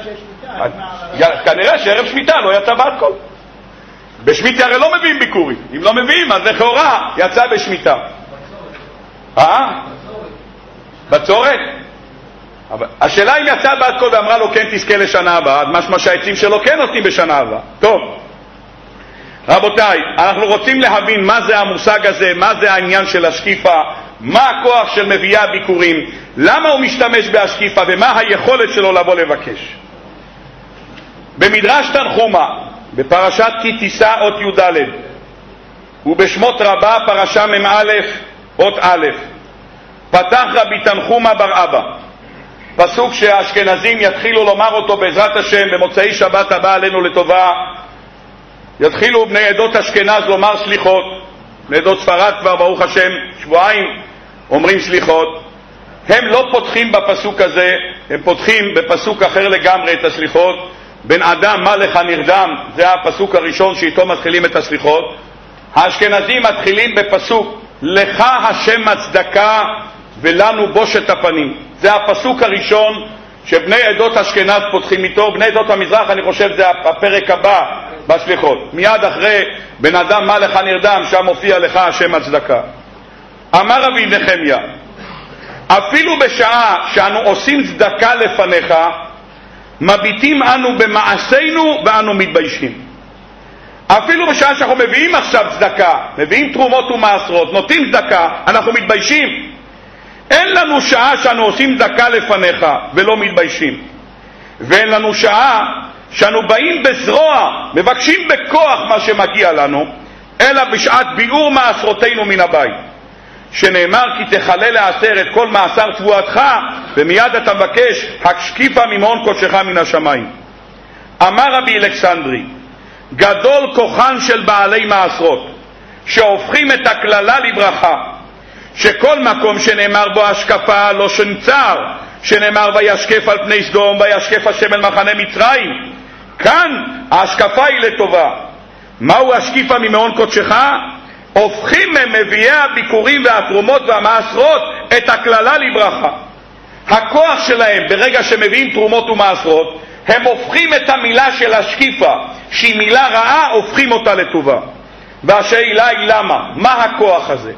כנראה שערב שמיטה לא יצא בת קול. בשמיטה הרי לא מביאים ביקורים, אם לא מביאים אז לכאורה יצא בשמיטה. בצורת? השאלה אם יצא בת קול ואמרה לו כן תזכה לשנה הבאה, אז משמע שהעצים שלו כן נותנים בשנה הבאה. טוב, רבותיי, אנחנו רוצים להבין מה זה המושג הזה, מה זה העניין של השקיפה, מה הכוח של מביאי הביקורים, למה הוא משתמש בהשקיפה ומה היכולת שלו לבוא לבקש. במדרש תנחומה בפרשת כי תישא אות י"ד ובשמות רבה פרשה מ"א אות א', פתח רבי תנחומה בר אבא, פסוק שהאשכנזים יתחילו לומר אותו בעזרת השם במוצאי שבת הבא עלינו לטובה. יתחילו בני עדות אשכנז לומר סליחות, בני עדות ספרד כבר ברוך השם שבועיים אומרים סליחות. הם לא פותחים בפסוק הזה, הם פותחים בפסוק אחר לגמרי את הסליחות. בן אדם מה לך נרדם, זה הפסוק הראשון שאיתו מתחילים את הסליחות. האשכנזים מתחילים בפסוק לך השם הצדקה ולנו בושת הפנים. זה הפסוק הראשון שבני עדות אשכנז פותחים איתו. בני עדות המזרח אני חושב זה הפרק הבא בסליחות, מיד אחרי בן אדם מה לך נרדם, שם מופיע לך השם הצדקה. אמר רבי נחמיה, אפילו בשעה שאנו עושים צדקה לפניך מביטים אנו במעשינו ואנו מתביישים. אפילו בשעה שאנחנו מביאים עכשיו צדקה, מביאים תרומות ומעשרות, נותנים צדקה, אנחנו מתביישים. אין לנו שעה שאנו עושים צדקה לפניך ולא מתביישים, ואין לנו שעה שאנו באים בזרוע, מבקשים בכוח מה שמגיע לנו, אלא בשעת ביאור מעשרותינו מן הבית, שנאמר כי תחלל לעשר את כל מעשר תבואתך, ומיד אתה מבקש השקיפה ממעון קודשך מן השמיים. אמר רבי אלכסנדרי, גדול כוחן של בעלי מעשרות שהופכים את הכללה לברכה, שכל מקום שנאמר בו השקפה לא שנצר, שנאמר וישקף על פני סדום וישקף השם אל מחנה מצרים, כאן ההשקפה היא לטובה. מהו השקיפה ממעון קודשך? הופכים מביאי הביקורים והתרומות והמעשרות את הכללה לברכה. הכוח שלהם ברגע שמביאים תרומות ומעשרות, הם הופכים את המילה של השקיפה שהיא מילה רעה, הופכים אותה לטובה. והשאלה היא למה? מה הכוח הזה?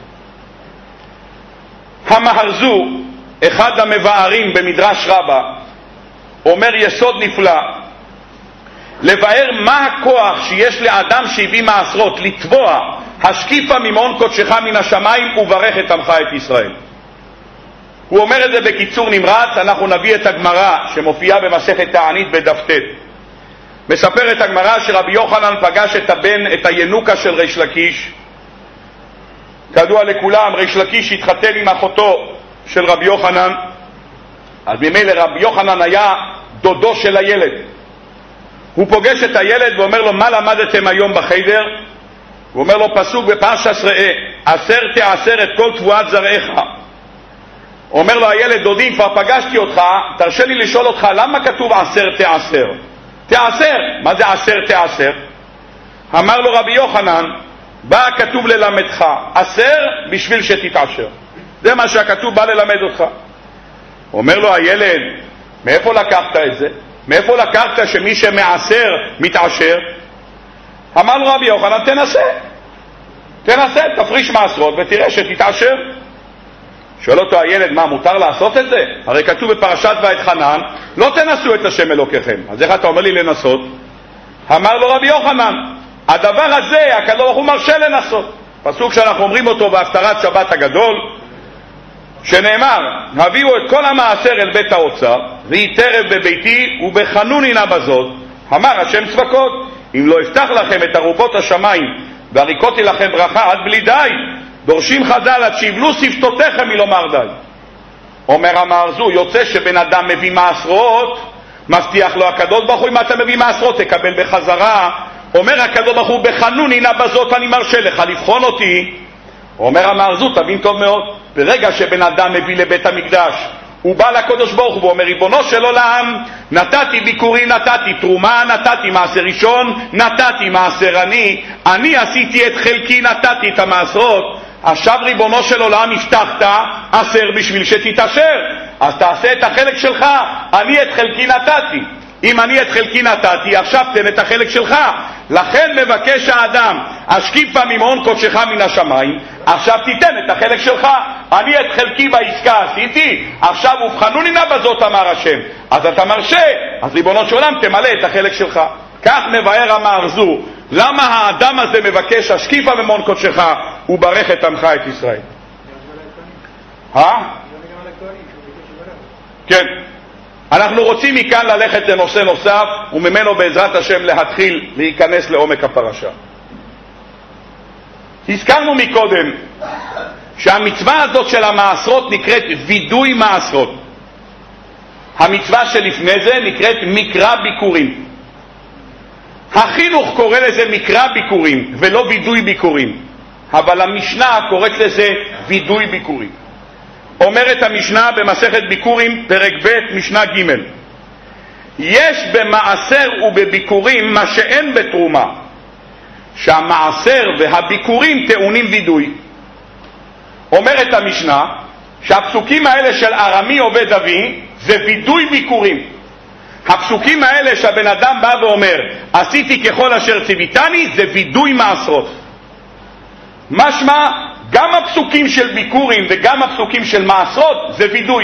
המהרזו, אחד המבארים במדרש רבה, אומר יסוד נפלא, לבאר מה הכוח שיש לאדם שהביא מעשרות לתבוע השקיפה ממעון קודשך מן השמיים וברך את עמך את ישראל. הוא אומר את זה בקיצור נמרץ. אנחנו נביא את הגמרא שמופיעה במסכת תענית בדף ט'. מספרת הגמרא שרבי יוחנן פגש את הבן, את הינוקה של ריש לקיש. כדוע לכולם, ריש לקיש התחתן עם אחותו של רבי יוחנן, אז ממילא רבי יוחנן היה דודו של הילד. הוא פוגש את הילד ואומר לו, מה למדתם היום בחדר? הוא אומר לו פסוק בפרשת ראה, 10 תעשר את כל תבואת זרעך. אומר לו הילד, דודי, כבר פגשתי אותך, תרשה לי לשאול אותך, למה כתוב עשר תעשר? תעשר, מה זה עשר תעשר? אמר לו רבי יוחנן, בא כתוב ללמדך, עשר בשביל שתתעשר. זה מה שהכתוב בא ללמד אותך. אומר לו הילד, מאיפה לקחת את זה? מאיפה לקחת שמי שמעשר מתעשר? אמר לו רבי יוחנן, תנסה, תפריש מעשרות ותראה שתתעשר. שואל אותו הילד, מה, מותר לעשות את זה? הרי כתוב בפרשת ואתחנן, לא תנסו את השם אלוקיכם. אז איך אתה אומר לי לנסות? אמר לו רבי יוחנן, הדבר הזה הקדוש ברוך הוא מרשה לנסות. פסוק שאנחנו אומרים אותו בהפטרת שבת הגדול, שנאמר, הביאו את כל המעשר אל בית האוצר, ויתרב בביתי ובחנוני נא בזאת, אמר השם צבקות, אם לא אפתח לכם את ארובות השמיים והריקותי לכם ברכה עד בלי די, דורשים חז"ל עד שיבלו שפתותיכם מלומר די. אומר המהרזו, יוצא שבן אדם מביא מעשרות, מבטיח לו הקדוש ברוך הוא, אם אתה מביא מעשרות תקבל בחזרה. אומר הקדוש ברוך הוא, בחנוני נא בזאת אני מרשה לך לבחון אותי. אומר המהרזו, תבין טוב מאוד, ברגע שבן אדם מביא לבית המקדש, הוא בא לקדוש ברוך הוא ואומר, ריבונו של עולם, נתתי ביקורי, נתתי תרומה, נתתי מעשר ראשון, נתתי מעשר אני עשיתי את חלקי, נתתי את המעשרות. עכשיו ריבונו של עולם, הבטחת עשר בשביל שתתעשר, אז תעשה את החלק שלך. אני את חלקי נתתי, אם אני את חלקי נתתי, עכשיו תן את החלק שלך. לכן מבקש האדם, השקיפה ממעון קודשך מן השמיים, עכשיו תיתן את החלק שלך. אני את חלקי בעסקה עשיתי, עכשיו ובחנוני נא בזאת אמר השם, אז אתה מרשה, אז ריבונו של עולם תמלא את החלק שלך. כך מבאר המהרזו, למה האדם הזה מבקש השקיפה ממעון קודשך וברך את עמך את ישראל. כן, אנחנו רוצים מכאן ללכת לנושא נוסף, וממנו בעזרת השם להתחיל להיכנס לעומק הפרשה. הזכרנו מקודם שהמצווה הזאת של המעשרות נקראת וידוי מעשרות. המצווה שלפני זה נקראת מקרא ביקורים. החינוך קורא לזה מקרא ביקורים ולא וידוי ביקורים, אבל המשנה קוראת לזה וידוי ביקורים. אומרת המשנה במסכת ביקורים פרק ב' משנה ג', יש במעשר ובביקורים מה שאין בתרומה, שהמעשר והביקורים טעונים וידוי. אומרת המשנה שהפסוקים האלה של ארמי עובד אבי זה וידוי ביקורים. הפסוקים האלה שהבן אדם בא ואומר עשיתי ככל אשר ציוויתני זה וידוי מעשרות. משמע גם הפסוקים של ביקורים וגם הפסוקים של מעשרות זה וידוי.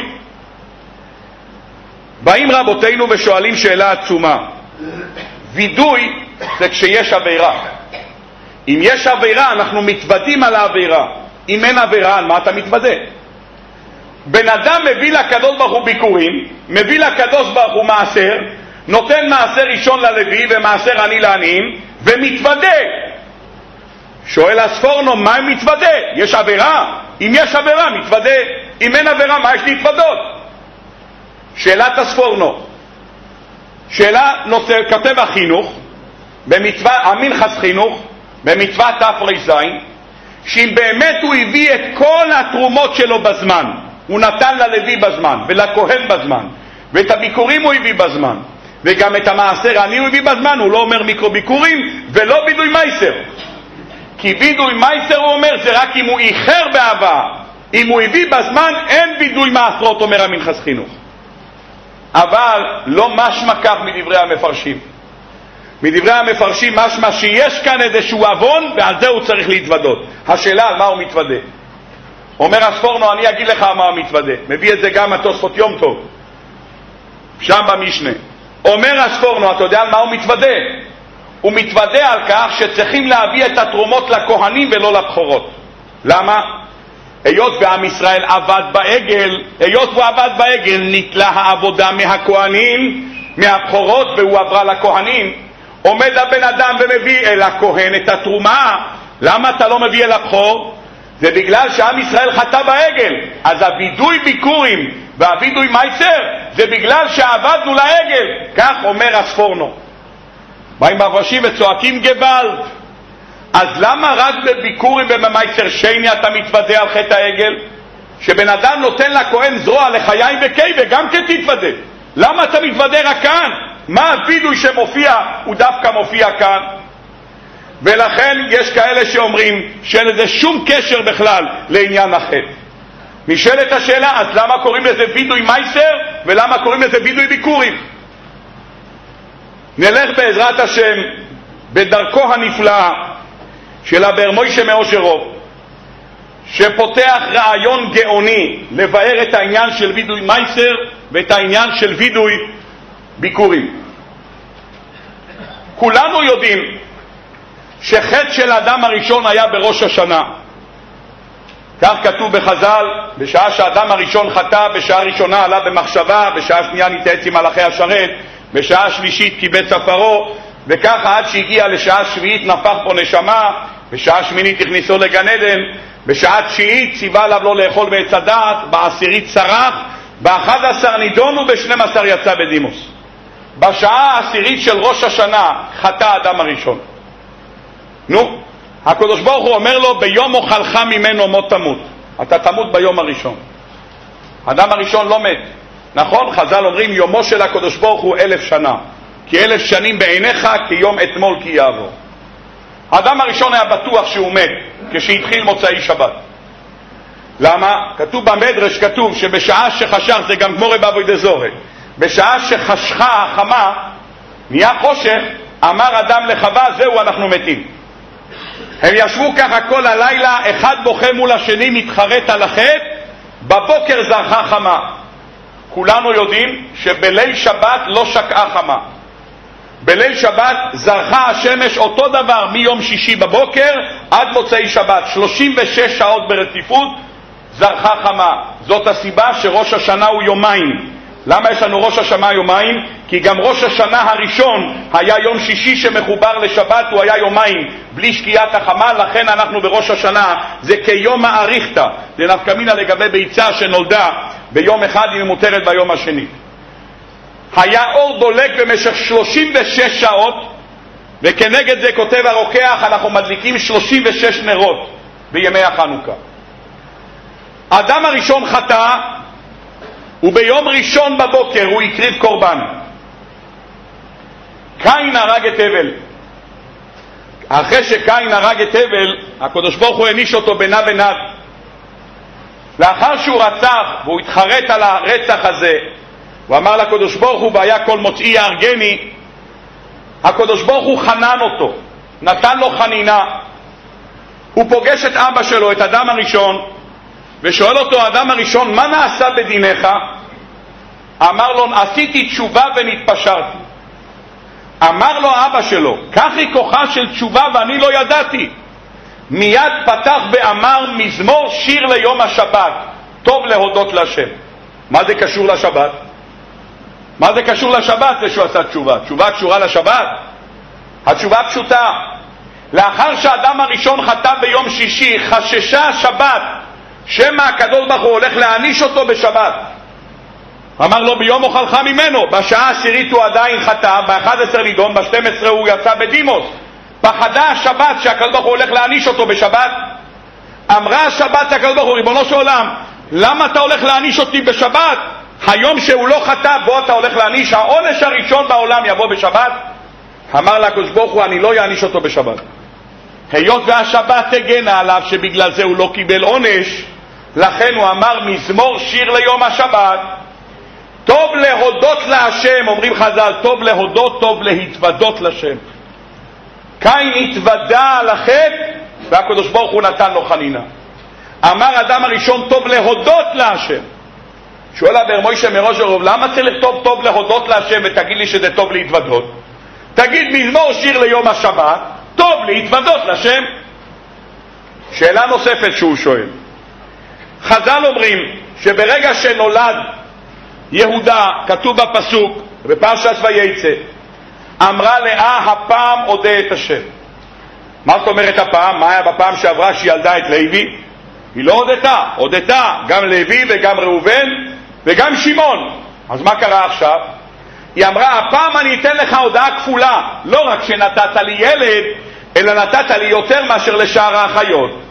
באים רבותינו ושואלים שאלה עצומה, וידוי זה כשיש עבירה. אם יש עבירה אנחנו מתוודים על העבירה, אם אין עבירה על מה אתה מתוודה? בן אדם מביא לקדוש ברוך הוא ביקורים, מביא לקדוש ברוך הוא מעשר, נותן מעשר ראשון ללוי ומעשר עני לעניים ומתוודה. שואל הספורנו, מה מתוודה? יש עבירה? אם יש עבירה מתוודה, אם אין עבירה מה יש להתוודות? שאלת הספורנו, שאלה נושא, כתב החינוך במצווה המנחס חינוך במצווה תר"ז, שאם באמת הוא הביא את כל התרומות שלו בזמן, הוא נתן ללוי בזמן ולכהן בזמן, ואת הביקורים הוא הביא בזמן, וגם את המעשר עני הוא הביא בזמן, הוא לא אומר מיקרו ביקורים ולא וידוי מייסר. כי וידוי מייסר הוא אומר זה רק אם הוא איחר באהבה, אם הוא הביא בזמן אין וידוי מעשרות, אומר המנחס חינוך. אבל לא משמע כך מדברי המפרשים. מדברי המפרשים משמע שיש כאן איזשהו אבון ועל זה הוא צריך להתוודות. השאלה על מה הוא מתוודה. אומר הספורנו, אני אגיד לך מה הוא מתוודה, מביא את זה גם התוספות יום טוב שם במשנה. אומר הספורנו, אתה יודע על מה הוא מתוודה? הוא מתוודה על כך שצריכים להביא את התרומות לכהנים ולא לבחורות. למה? היות ועם ישראל עבד בעגל, היות והוא עבד בעגל נטלה העבודה מהכהנים, מהבחורות, והוא עברה לכהנים. עומד הבן אדם ומביא אל הכהן את התרומה, למה אתה לא מביא אל הבחור? זה בגלל שעם ישראל חטא בעגל. אז הווידוי ביקורים והווידוי מייסר זה בגלל שעבדנו לעגל. כך אומר הספורנו. באים מפרשים וצועקים גוואלד, אז למה רק בביקורים ובמייסר שני אתה מתוודה על חטא העגל? שבן אדם נותן לכהן זרוע לחיי וקי וגם כן תתוודה. למה אתה מתוודה רק כאן? מה הווידוי שמופיע הוא דווקא מופיע כאן? ולכן יש כאלה שאומרים שאין לזה שום קשר בכלל לעניין החטא. נשאלת השאלה, אז למה קוראים לזה וידוי מייסר ולמה קוראים לזה וידוי ביקורים? נלך בעזרת השם בדרכו הנפלאה של הבר מוישה מאושרוב, שפותח רעיון גאוני לבאר את העניין של וידוי מייסר ואת העניין של וידוי ביקורים. כולנו יודעים שחטא של האדם הראשון היה בראש השנה. כך כתוב בחז"ל, בשעה שהאדם הראשון חטא, בשעה ראשונה עלה במחשבה, בשעה שנייה נתייעץ עם מלאכי השרת, בשעה שלישית קיבץ עפרו, וככה עד שהגיע לשעה שביעית נפח פה נשמה, בשעה שמינית הכניסו לגן עדן, בשעה תשיעית ציווה עליו לא לאכול מעץ הדעת, בעשירית צרח, ב11 נידון וב12 יצא בדימוס. בשעה העשירית של ראש השנה חטא האדם הראשון. הקדוש ברוך הוא אומר לו, ביום אוכלך ממנו מות תמות. אתה תמות ביום הראשון. האדם הראשון לא מת. נכון, חז"ל אומרים יומו של הקדוש ברוך הוא 1000 שנה, כי 1000 שנים בעיניך כיום אתמול כי יעבור. האדם הראשון היה בטוח שהוא מת כשהתחיל מוצאי שבת. למה? כתוב במדרש, כתוב שבשעה שחשך, זה גם גמורה בעבודת זוהר, בשעה שחשכה החמה נהיה חושך, אמר אדם לחווה, זהו אנחנו מתים. הם ישבו ככה כל הלילה, אחד בוכה מול השני, מתחרט על החטא, בבוקר זרחה חמה. כולנו יודעים שבליל שבת לא שקעה חמה. בליל שבת זרחה השמש אותו דבר מיום שישי בבוקר עד מוצאי שבת, 36 שעות ברציפות זרחה חמה. זאת הסיבה שראש השנה הוא יומיים. למה יש לנו ראש השנה יומיים? כי גם ראש השנה הראשון היה יום שישי שמחובר לשבת, הוא היה יומיים בלי שקיעת החמה, לכן אנחנו בראש השנה זה כיום האריכתא. זה נפקא מינה לגבי ביצה שנולדה ביום אחד היא מותרת ביום השני. היה אור דולק במשך 36 שעות, וכנגד זה כותב הרוקח, אנחנו מדליקים 36 נרות בימי החנוכה. האדם הראשון חטא, וביום ראשון בבוקר הוא הקריב קורבן. קין הרג את הבל. אחרי שקין הרג את הבל, הקדוש ברוך הוא העניש אותו בנה ונד. לאחר שהוא רצח והוא התחרט על הרצח הזה, הוא אמר לקדוש ברוך הוא, והיה כל מוצאי יהרגני, הקדוש ברוך הוא חנן אותו, נתן לו חנינה. הוא פוגש את אבא שלו, את אדם הראשון, ושואל אותו, האדם הראשון, מה נעשה בדיניך? אמר לו, עשיתי תשובה ונתפשרתי. אמר לו אבא שלו, כך היא כוחה של תשובה ואני לא ידעתי. מיד פתח ואמר, מזמור שיר ליום השבת, טוב להודות להשם. מה זה קשור לשבת? מה זה קשור לשבת? זה שהוא עשה תשובה. תשובה קשורה לשבת? התשובה פשוטה. לאחר שהאדם הראשון חטא ביום שישי, חששה השבת שמא הקדוש ברוך הוא הולך להעניש אותו בשבת. אמר לו, ביום אוכלך ממנו. בשעה העשירית הוא עדיין חטא, ב11 נידון, ב12 הוא יצא בדימוס. פחדה השבת שהקדוש ברוך הוא הולך להעניש אותו בשבת. אמרה השבת הקדוש ברוך הוא, ריבונו של עולם, למה אתה הולך להעניש אותי בשבת? היום שהוא לא חטא, בו אתה הולך להעניש, העונש הראשון בעולם יבוא בשבת. אמר לקדוש ברוך הוא, אני לא יעניש אותו בשבת. היות והשבת תגנה עליו שבגלל זה הוא לא קיבל עונש, לכן הוא אמר מזמור שיר ליום השבת, טוב להודות להשם. אומרים חז"ל, טוב להודות, טוב להתוודות לשם. קין התוודה על החטא והקדוש ברוך הוא נתן לו חנינה. אמר אדם הראשון, טוב להודות להשם. שואל הבר מוישה מאושרוב, למה צריך לכתוב טוב להודות להשם ותגיד לי שזה טוב להתוודות? תגיד מזמור שיר ליום השבת, טוב להתוודות לשם. שאלה נוספת שהוא שואל, חז"ל אומרים שברגע שנולד יהודה, כתוב בפסוק בפרשת ויצא, אמרה לאה, הפעם אודה את השם. מה זאת אומרת הפעם? מה היה בפעם שעברה שהיא ילדה את לוי? היא לא הודתה, הודתה גם לוי וגם ראובן וגם שמעון. אז מה קרה עכשיו? היא אמרה, הפעם אני אתן לך הודעה כפולה, לא רק שנתת לי ילד, אלא נתת לי יותר מאשר לשאר האחיות.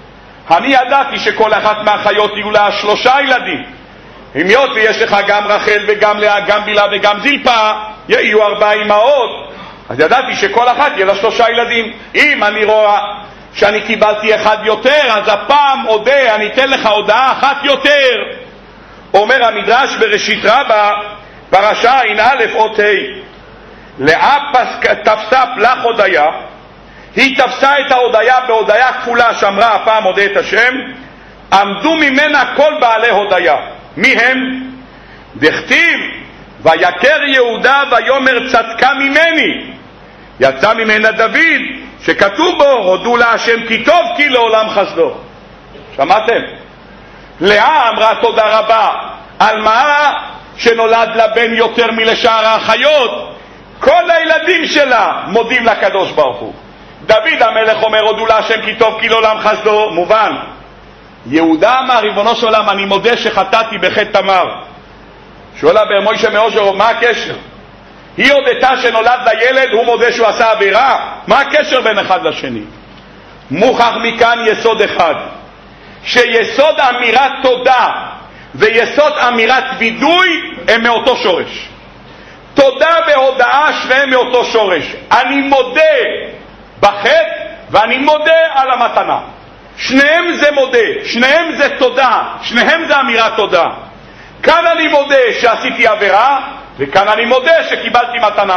אני ידעתי שכל אחת מהחיות יהיו לה 3 ילדים. אם היות ויש לך גם רחל וגם לאה, גם בילה וגם זילפה, יהיו 4 אמהות, אז ידעתי שכל אחת יהיה לה 3 ילדים. אם אני רואה שאני קיבלתי אחד יותר, אז הפעם אודה, אני אתן לך הודעה אחת יותר. אומר המדרש בראשית רבה, פרשה ע"א אות ה', לאה תפסה פלח הודיה, היא תפסה את ההודיה בהודיה כפולה, שאמרה הפעם הודה את השם, עמדו ממנה כל בעלי הודיה. מי הם? דכתיב ויקר יהודה ויאמר צדקה ממני, יצא ממנה דוד שכתוב בו הודו להשם כי טוב כי לעולם חסדו. שמעתם? לאה אמרה תודה רבה על מה? שנולד לה בן יותר מלשאר האחיות. כל הילדים שלה מודים לקדוש ברוך הוא. דוד המלך אומר הודו להשם כי טוב כי לעולם חסדו, מובן. יהודה אמר ריבונו של עולם אני מודה שחטאתי בחטא תמר. שואל אבר מוישה מאושר מה הקשר? היא הודתה שנולד לילד, הוא מודה שהוא עשה עבירה. מה הקשר בין אחד לשני? מוכח מכאן יסוד אחד, שיסוד אמירת תודה ויסוד אמירת וידוי הם מאותו שורש. תודה והודאה שניהם מאותו שורש. אני מודה בחטא ואני מודה על המתנה. שניהם זה מודה, שניהם זה תודה, שניהם זה אמירת תודה. כאן אני מודה שעשיתי עבירה, וכאן אני מודה שקיבלתי מתנה.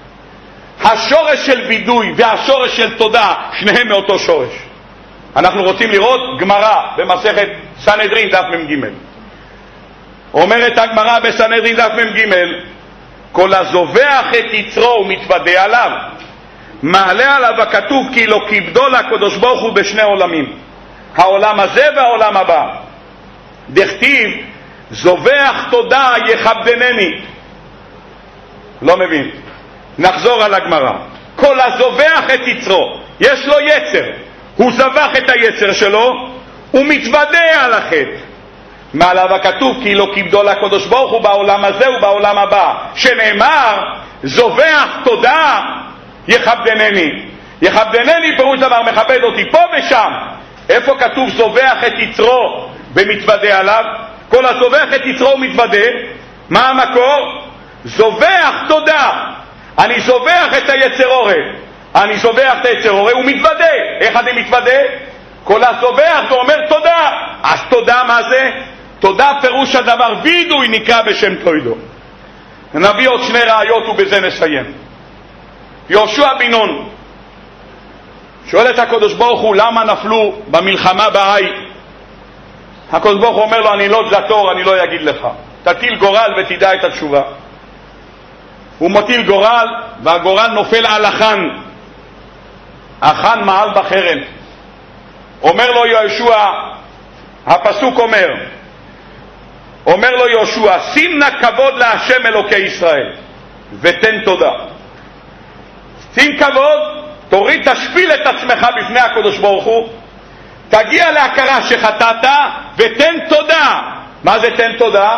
השורש של וידוי והשורש של תודה, שניהם מאותו שורש. אנחנו רוצים לראות גמרא במסכת סנהדרין דף מ"ג. אומרת הגמרא בסנהדרין דף מ"ג, כל הזובח את יצרו ומתוודה עליו, מעלה עליו הכתוב כי לא כיבדו לקדוש ברוך הוא בשני עולמים, העולם הזה והעולם הבא. דכתיב זובח תודה יכבדנני. לא מבין. נחזור על הגמרא. כל הזובח את יצרו, יש לו יצר, הוא זבח את היצר שלו, הוא מתוודה על החטא. מעליו הכתוב כי לא כיבדו לקדוש ברוך הוא בעולם הזה ובעולם הבא, שנאמר זובח תודה יכבדנני. יכבדנני פירוש דבר מכבד אותי פה ושם. איפה כתוב זובח את יצרו ומתוודה עליו? כל הזובח את יצרו ומתוודה, מה המקור? זובח תודה. אני זובח את היצר אורה, אני זובח את היצר אורה ומתוודה. איך אני מתוודה? כל הזובח ואומר תודה. אז תודה מה זה? תודה פירוש הדבר וידוי נקרא בשם תוידו. נביא עוד 2 ראיות ובזה נסיים. יהושע בן נון שואל את הקדוש ברוך הוא למה נפלו במלחמה בהאי. הקדוש ברוך הוא אומר לו אני לא זתור, אני לא אגיד לך, תטיל גורל ותדע את התשובה. הוא מטיל גורל והגורל נופל על החן. החן מעל בחרם. אומר לו יהושע, הפסוק אומר לו יהושע, שים נא כבוד להשם אלוקי ישראל ותן תודה. שים כבוד, תוריד, תשפיל את עצמך בפני הקדוש ברוך הוא, תגיע להכרה שחטאת ותן תודה. מה זה תן תודה?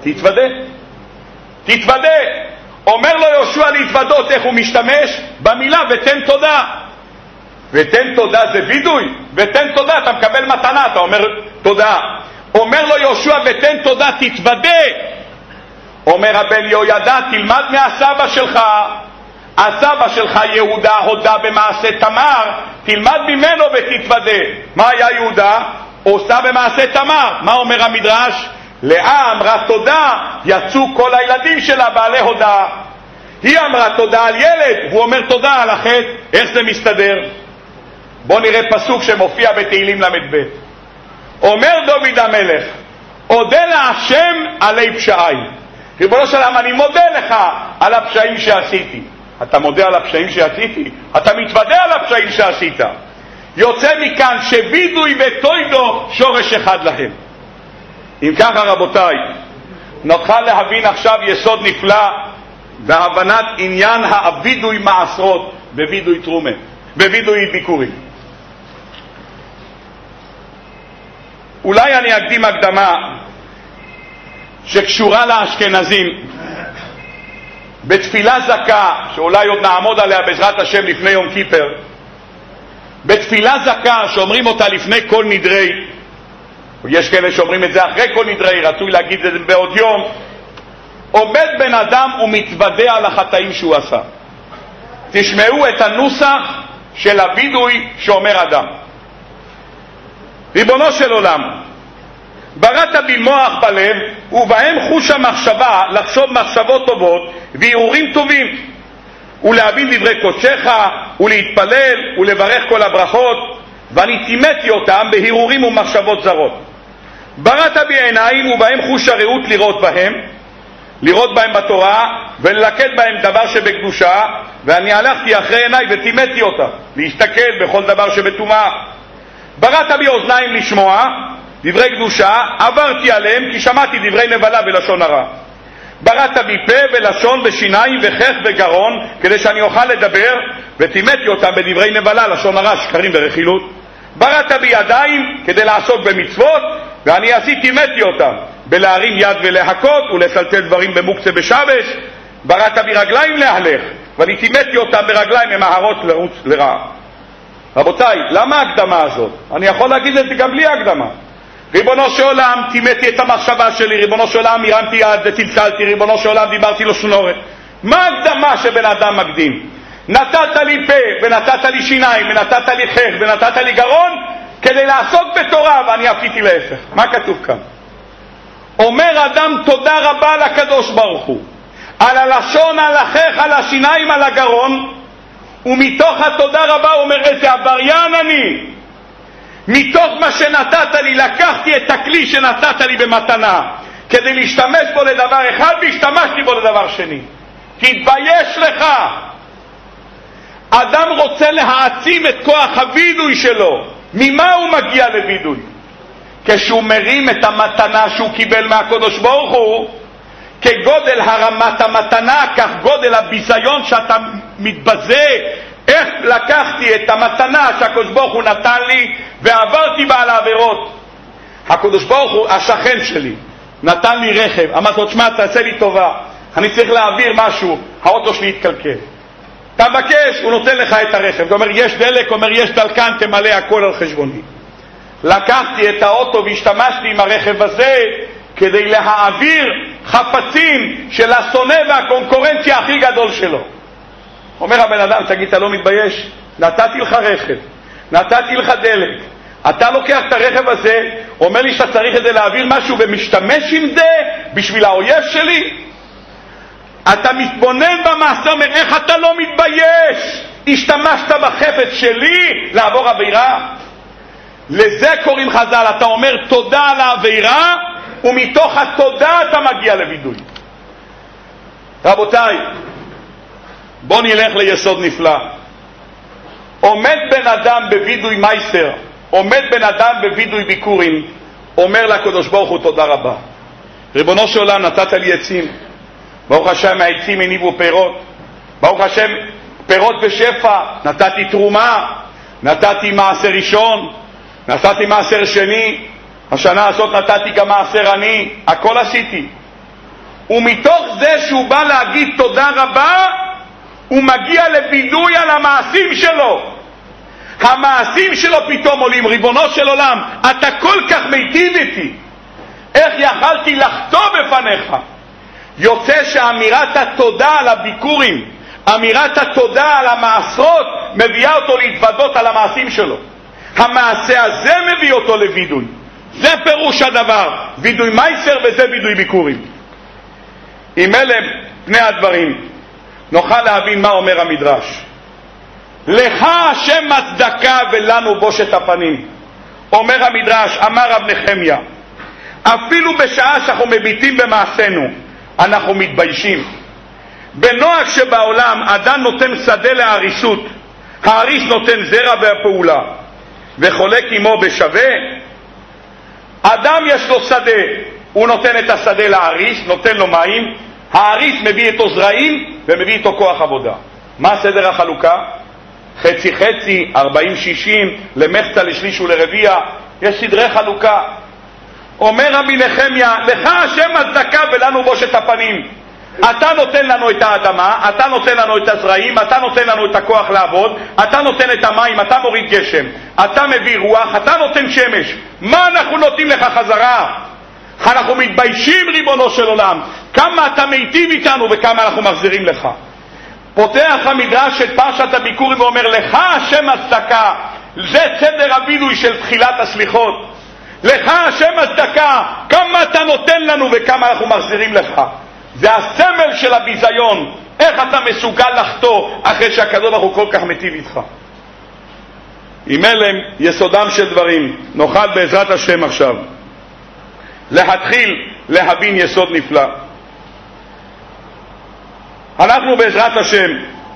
תתוודה. אומר לו יהושע להתוודות, איך הוא משתמש? במילה ותן תודה. ותן תודה זה וידוי, ותן תודה אתה מקבל מתנה, אתה אומר תודה. אומר לו יהושע ותן תודה תתוודה. אומר הבן יהוידע תלמד מהסבא שלך, הסבא שלך יהודה הודה במעשה תמר, תלמד ממנו ותתוודה. מה היה יהודה? עושה במעשה תמר. מה אומר המדרש? לאה אמרה תודה, יצאו כל הילדים שלה בעלי הודאה. היא אמרה תודה על ילד, הוא אומר תודה על החטא. איך זה מסתדר? בוא נראה פסוק שמופיע בתהילים ל"ב. אומר דוד המלך, אודה להשם עלי פשעי. ריבונו של עולם, אני מודה לך על הפשעים שעשיתי. אתה מודה על הפשעים שעשיתי? אתה מתוודה על הפשעים שעשית. יוצא מכאן שווידוי ותוידו שורש אחד להם. אם ככה רבותיי, נוכל להבין עכשיו יסוד נפלא בהבנת עניין הווידוי מעשרות בווידוי תרומה, בווידוי ביקורים. אולי אני אקדים הקדמה שקשורה לאשכנזים. בתפילה זכה, שאולי עוד נעמוד עליה בעזרת השם לפני יום כיפר, בתפילה זכה שאומרים אותה לפני כל נדרי, יש כאלה שאומרים את זה אחרי כל נדרי, רצוי להגיד את זה בעוד יום, עומד בן אדם ומתוודע על החטאים שהוא עשה. תשמעו את הנוסח של הווידוי שאומר אדם. ריבונו של עולם, בראת בי מוח בלב ובהם חוש המחשבה לחשוב מחשבות טובות והרהורים טובים, ולהבין דברי קודשך ולהתפלל ולברך כל הברכות, ואני טימאתי אותם בהרהורים ומחשבות זרות. בראת בי עיניים ובהם חוש הראות לראות בהם בתורה וללקט בהם דבר שבקדושה, ואני הלכתי אחרי עיניי וטימאתי אותם להסתכל בכל דבר שבטומאה. בראת בי אוזניים לשמוע דברי קדושה, עברתי עליהם כי שמעתי דברי נבלה ולשון הרע. בראת בי פה ולשון ושיניים וחך וגרון כדי שאני אוכל לדבר, וטימאתי אותם בדברי נבלה, לשון הרע, שקרים ורכילות. בראת בי ידיים כדי לעסוק במצוות, ואני טימאתי אותם בלהרים יד ולהכות ולסלטל דברים במוקצה בשבש. בראת בי רגליים להלך, ואני טימאתי אותם ברגליים ממהרות לרוץ לרעה. רבותיי, למה ההקדמה הזאת? אני יכול להגיד את זה גם בלי ההקדמה. ריבונו של עולם, טימאתי את המחשבה שלי, ריבונו של עולם, הרמתי יד וצלצלתי, ריבונו של עולם, דיברתי לו שנורת. מה ההקדמה שבן אדם מקדים? נתת לי פה ונתת לי שיניים ונתת לי חך ונתת לי גרון כדי לעסוק בתורה, ואני עשיתי להפך. מה כתוב כאן? אומר אדם תודה רבה לקדוש ברוך הוא על הלשון, על החך, על השיניים, על הגרון, ומתוך התודה רבה הוא אומר איזה עבריין אני. מתוך מה שנתת לי לקחתי את הכלי שנתת לי במתנה כדי להשתמש בו לדבר אחד והשתמשתי בו לדבר שני. תתבייש לך. אדם רוצה להעצים את כוח הוידוי שלו. ממה הוא מגיע לוידוי? כשהוא מרים את המתנה שהוא קיבל מהקדוש ברוך הוא, כגודל הרמת המתנה כך גודל הביזיון שאתה מתבזה. איך לקחתי את המתנה שהקדוש ברוך הוא נתן לי ועברתי בה על העבירות. הקדוש ברוך הוא, השכן שלי, נתן לי רכב, אמרתי לו, תשמע, תעשה לי טובה, אני צריך להעביר משהו, האוטו שלי יתקלקל. אתה מבקש, הוא נותן לך את הרכב, הוא אומר יש דלק, הוא אומר יש דלקן, תמלא הכל על חשבוני. לקחתי את האוטו והשתמשתי עם הרכב הזה כדי להעביר חפצים של השונא והקונקורנציה הכי גדול שלו. אומר הבן אדם, תגיד, אתה לא מתבייש? נתתי לך רכב, נתתי לך דלק, אתה לוקח את הרכב הזה, אומר לי שאתה צריך את זה להעביר משהו ומשתמש עם זה בשביל האויב שלי? אתה מתבונן במעשה, אומר, איך אתה לא מתבייש? השתמשת בחפץ שלי לעבור עבירה? לזה קוראים חז"ל, אתה אומר תודה על העבירה, ומתוך התודה אתה מגיע לוידוי. רבותיי, בוא נלך ליסוד נפלא. עומד בן אדם בוידוי מייסר, עומד בן אדם בוידוי ביקורים, אומר לקדוש ברוך הוא תודה רבה. ריבונו של עולם, נתת לי עצים, ברוך השם העצים הניבו פירות, ברוך השם פירות בשפע, נתתי תרומה, נתתי מעשר ראשון, נתתי מעשר שני, השנה הזאת נתתי גם מעשר עני, הכל עשיתי. ומתוך זה שהוא בא להגיד תודה רבה, הוא מגיע לוידוי על המעשים שלו. המעשים שלו פתאום עולים, ריבונו של עולם, אתה כל כך מיטיב איתי, איך יכלתי לחטוא בפניך? יוצא שאמירת התודה על הביקורים, אמירת התודה על המעשרות, מביאה אותו להתוודות על המעשים שלו. המעשה הזה מביא אותו לוידוי. זה פירוש הדבר, וידוי מייסר וזה וידוי ביקורים. אם אלה פני הדברים, נוכל להבין מה אומר המדרש. לך השם הצדקה ולנו בושת הפנים. אומר המדרש, אמר רב נחמיה, אפילו בשעה שאנחנו מביטים במעשינו אנחנו מתביישים. בנוהג שבעולם אדם נותן שדה להריסות, האריס נותן זרע והפעולה וחולק עמו בשווה. אדם יש לו שדה, הוא נותן את השדה להאריס, נותן לו מים, האריס מביא איתו זרעים ומביא איתו כוח עבודה. מה סדר החלוקה? חצי חצי, 40-60, למחצה, לשליש ולרביע, יש סדרי חלוקה. אומר רבי נחמיה, לך השם הצדקה ולנו בושת הפנים. אתה נותן לנו את האדמה, אתה נותן לנו את הזרעים, אתה נותן לנו את הכוח לעבוד, אתה נותן את המים, אתה מוריד גשם, אתה מביא רוח, אתה נותן שמש. מה אנחנו נותנים לך חזרה? אנחנו מתביישים, ריבונו של עולם, כמה אתה מיטיב איתנו וכמה אנחנו מחזירים לך. פותח המדרש את פרשת הביקורים ואומר, לך השם הצדקה. זה סדר הבילוי של תחילת הסליחות. לך השם הצדקה, כמה אתה נותן לנו וכמה אנחנו מחזירים לך. זה הסמל של הביזיון. איך אתה מסוגל לחטוא אחרי שהקדוש ברוך הוא כל כך מיטיב איתך? עם אלה יסודם של דברים. נוכל בעזרת השם עכשיו להתחיל להבין יסוד נפלא. אנחנו בעזרת השם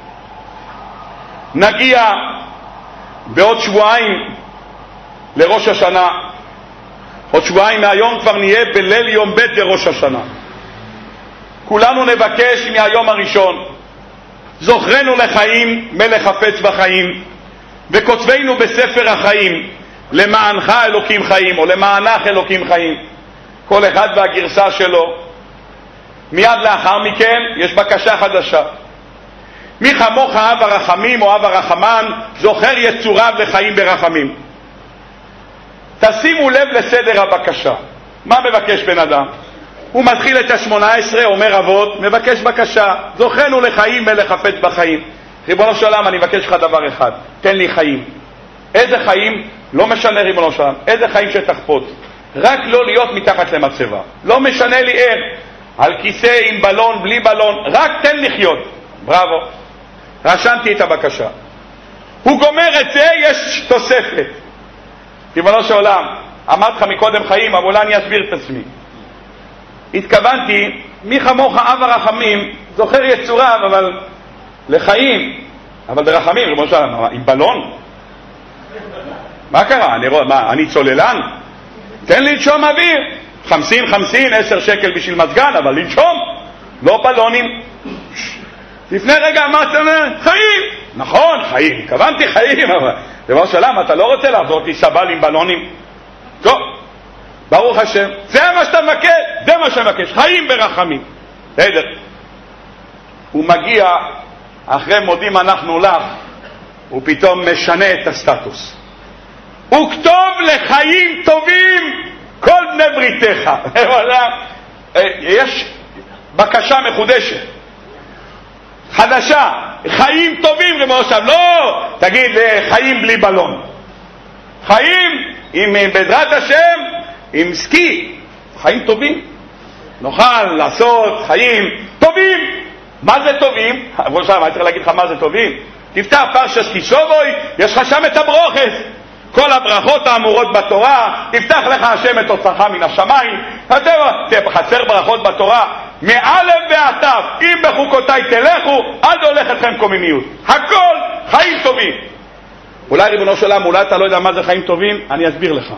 נגיע בעוד שבועיים לראש השנה. עוד שבועיים מהיום כבר נהיה בליל יום ב' לראש השנה. כולנו נבקש מהיום הראשון, זוכרנו לחיים מלך חפץ בחיים, וכותבנו בספר החיים, למענך אלוקים חיים, או למענך אלוקים חיים, כל אחד והגרסה שלו. מיד לאחר מכן יש בקשה חדשה. מי כמוך אב הרחמים או אב הרחמן, זוכר יצוריו לחיים ברחמים. תשימו לב לסדר הבקשה. מה מבקש בן אדם? הוא מתחיל את ה-18, אומר אבות, מבקש בקשה, זוכרנו לחיים מלך חפץ בחיים. ריבונו של עולם, אני מבקש לך דבר אחד, תן לי חיים. איזה חיים? לא משנה ריבונו של עולם, איזה חיים שתחפוץ, רק לא להיות מתחת למצבה, לא משנה לי איך, על כיסא עם בלון, בלי בלון, רק תן לחיות. בראבו, רשמתי את הבקשה. הוא גומר את זה, יש תוספת. ריבונו של עולם, אמרתי לך מקודם חיים, אבל אולי אני אסביר את עצמי. התכוונתי, מי כמוך אב הרחמים, זוכר יצוריו, אבל לחיים, אבל ברחמים, ריבונו של עולם, עם בלון? מה קרה? אני צוללן? תן לי לנשום אוויר. 50-50, 10 שקל בשביל מזגן, אבל לנשום, לא בלונים. לפני רגע אמרת, חיים. נכון, חיים, התכוונתי חיים, אבל דבר שלם, אתה לא רוצה לעזור לי סבל עם בלונים? טוב, ברוך השם, זה מה שאתה מבקש, זה מה שאתה מבקש, חיים ברחמים. בסדר. הוא מגיע, אחרי מודים אנחנו לך, הוא פתאום משנה את הסטטוס. הוא כתוב לחיים טובים כל בני בריתך. יש בקשה מחודשת, חדשה, חיים טובים למושב. לא, תגיד חיים בלי בלון, חיים עם בעזרת השם, עם סקי, חיים טובים. נוכל לעשות חיים טובים. מה זה טובים? ראש השם, אני צריך להגיד לך מה זה טובים. תפתח פרשת כי שובוי, יש לך שם את הברוכס, כל הברכות האמורות בתורה. תפתח לך השם את הוצאך מן השמיים. חסר ברכות בתורה מאלף ועד תף, אם בחוקותיי תלכו, אל הולך אתכם קוממיות. הכל חיים טובים. אולי ריבונו של עולם, אולי אתה לא יודע מה זה חיים טובים, אני אסביר לך.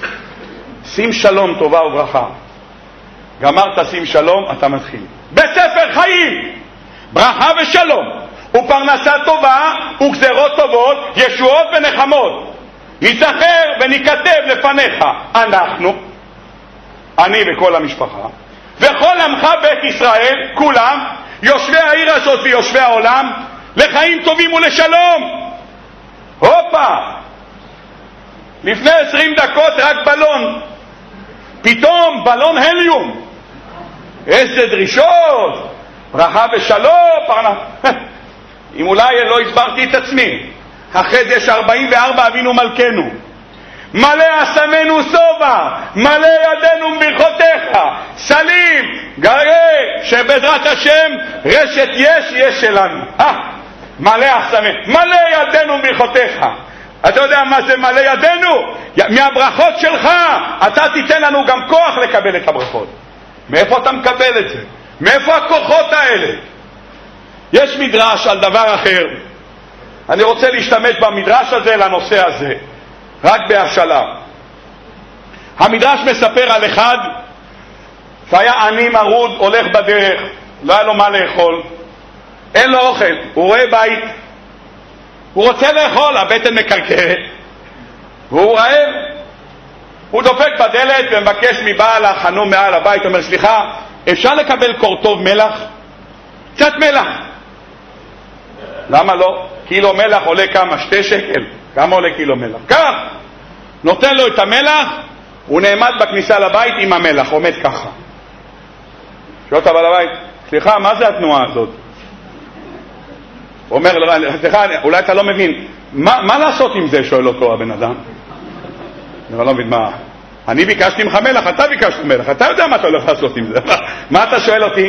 שים שלום, טובה וברכה. גמרת שים שלום, אתה מתחיל בספר חיים, ברכה ושלום ופרנסה טובה וגזרות טובות, ישועות ונחמות, ייזכר וניכתב לפניך אנחנו, אני וכל המשפחה וכל עמך בית ישראל כולם, יושבי העיר הזאת ויושבי העולם, לחיים טובים ולשלום. הופה, לפני 20 דקות רק בלון, פתאום בלון הליום. איזה דרישות, ברכה ושלום, פרנס. אם אולי לא הסברתי את עצמי, אחרי זה יש 44 אבינו מלכנו, מלא אסמנו סובה, מלא ידינו ברכותיך, סלים, גאה, שבעזרת השם רשת יש שלנו. מלא אסמנו, מלא ידינו ברכותיך. אתה יודע מה זה מלא ידינו? מהברכות שלך אתה תיתן לנו גם כוח לקבל את הברכות. מאיפה אתה מקבל את זה? מאיפה הכוחות האלה? יש מדרש על דבר אחר, אני רוצה להשתמש במדרש הזה לנושא הזה, רק בהבשלה. המדרש מספר על אחד שהיה עני מרוד, הולך בדרך, לא היה לו מה לאכול, אין לו אוכל, הוא רואה בית, הוא רוצה לאכול, הבטן מקרקרת, והוא רעב. הוא דופק בדלת ומבקש מבעל החנום מעל הבית, אומר, סליחה, אפשר לקבל קורטוב מלח? קצת מלח. למה לא? קילו מלח עולה כמה? 2 שקל. כמה עולה קילו מלח? כך, נותן לו את המלח, הוא נעמד בכניסה לבית עם המלח, עומד ככה. שואל אותה בעל הבית, סליחה, מה זה התנועה הזאת? הוא אומר, סליחה, אולי אתה לא מבין, מה לעשות עם זה? שואל אותו הבן אדם. אני לא מבין, מה? אני ביקשתי ממך מלח, אתה ביקשת מלח, אתה יודע מה אתה הולך לעשות עם זה. מה אתה שואל אותי?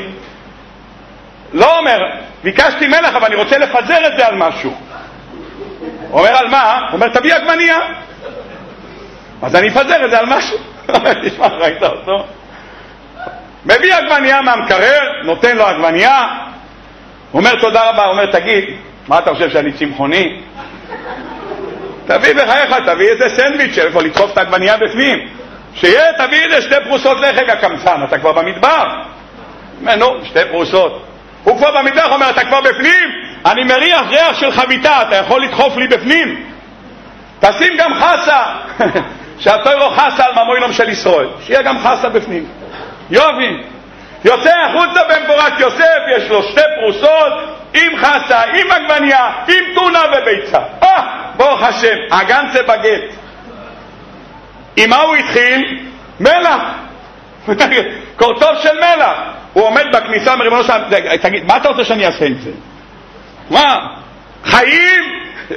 לא אומר, ביקשתי מלח, אבל אני רוצה לפזר את זה על משהו. אומר, על מה? אומר, תביא עגבנייה. אז אני אפזר את זה על משהו. תשמע, ראית אותו? מביא עגבנייה מהמקרר, נותן לו עגבנייה, אומר תודה רבה, אומר, תגיד, מה אתה חושב שאני צמחוני? תביא בחייך, תביא איזה סנדוויץ' איפה לדחוף את העגבנייה בפנים. שיהיה, תביא איזה 2 פרוסות לחם, הקמצן, אתה כבר במדבר. אומר, נו, 2 פרוסות. הוא כבר במדבר, אומר, אתה כבר בפנים? אני מריח ריח של חביתה, אתה יכול לדחוף לי בפנים? תשים גם חסה, שהתוירו חסה על ממוינום של ישראל, שיהיה גם חסה בפנים. יובי, יוצא החוצה בן פורת יוסף, יש לו 2 פרוסות, עם חסה, עם עגבנייה, עם טונה וביצה. ברוך השם, הגנצה בגט. עם מה הוא התחיל? מלח. קורטוב של מלח. הוא עומד בכניסה, מריבונו שלם, תגיד, מה אתה רוצה שאני אעשה עם זה? מה? חיים?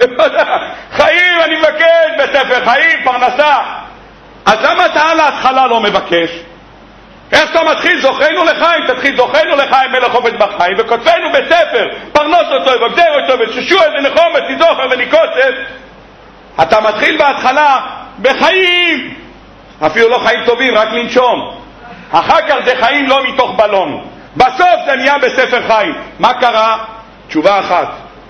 חיים, אני מבקש בספר חיים, פרנסה. אז למה אתה על ההתחלה לא מבקש? איך אתה מתחיל? זוכרנו לחיים, תתחיל זוכרנו לחיים מלך חופץ בחיים, וכותבנו בספר פרנוס אותו ובגדר אותו וששוע ונחומץ וזוכר וניקוסף. אתה מתחיל בהתחלה בחיים, אפילו לא חיים טובים, רק לנשום. אחר כך זה חיים לא מתוך בלון, בסוף זה נהיה בספר חיים. מה קרה? תשובה אחת,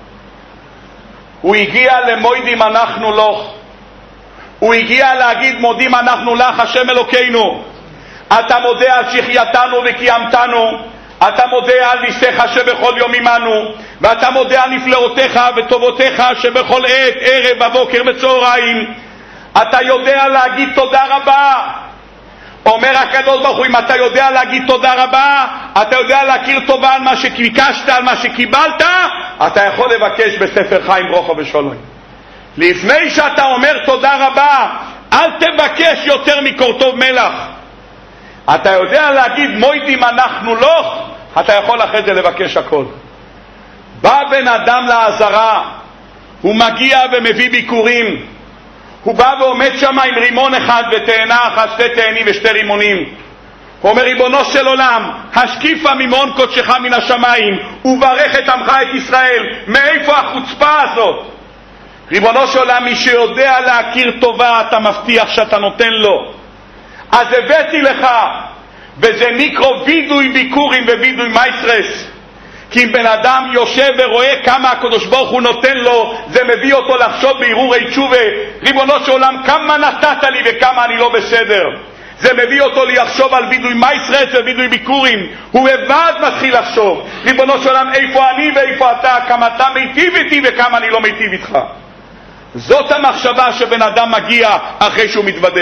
הוא הגיע למוידים אנחנו לך, הוא הגיע להגיד מודים אנחנו לך השם אלוקינו, אתה מודה על שחייתנו וקיימתנו, אתה מודה על ניסיך שבכל יום עמנו, ואתה מודה על נפלאותיך וטובותיך שבכל עת, ערב, בבוקר וצהריים. אתה יודע להגיד תודה רבה. אומר הקדוש ברוך הוא, אם אתה יודע להגיד תודה רבה, אתה יודע להכיר טובה על מה שביקשת, על מה שקיבלת, אתה יכול לבקש בספר חיים ברוך ושלום. לפני שאתה אומר תודה רבה, אל תבקש יותר מקורטוב מלח. אתה יודע להגיד מוידים אנחנו לך, אתה יכול אחרי זה לבקש הכל. בא בן אדם לעזרה, הוא מגיע ומביא ביקורים, הוא בא ועומד שם עם רימון אחד ותאנה אחת, 2 תאנים ו2 רימונים. הוא אומר, ריבונו של עולם, השקיפה ממעון קודשך מן השמיים וברך את עמך את ישראל. מאיפה החוצפה הזאת? ריבונו של עולם, מי שיודע להכיר טובה אתה מבטיח שאתה נותן לו. אז הבאתי לך, וזה נקרא וידוי ביקורים ווידוי מייסרס. כי אם בן אדם יושב ורואה כמה הקדוש ברוך הוא נותן לו, זה מביא אותו לחשוב בהרהורי תשובה, ריבונו של עולם, כמה נתת לי וכמה אני לא בסדר. זה מביא אותו לחשוב על וידוי מייסרס ווידוי ביקורים. הוא לבד מתחיל לחשוב, ריבונו של עולם, איפה אני ואיפה אתה, כמה אתה מיטיב איתי וכמה אני לא מיטיב איתך. זאת המחשבה שבן אדם מגיע אחרי שהוא מתוודה.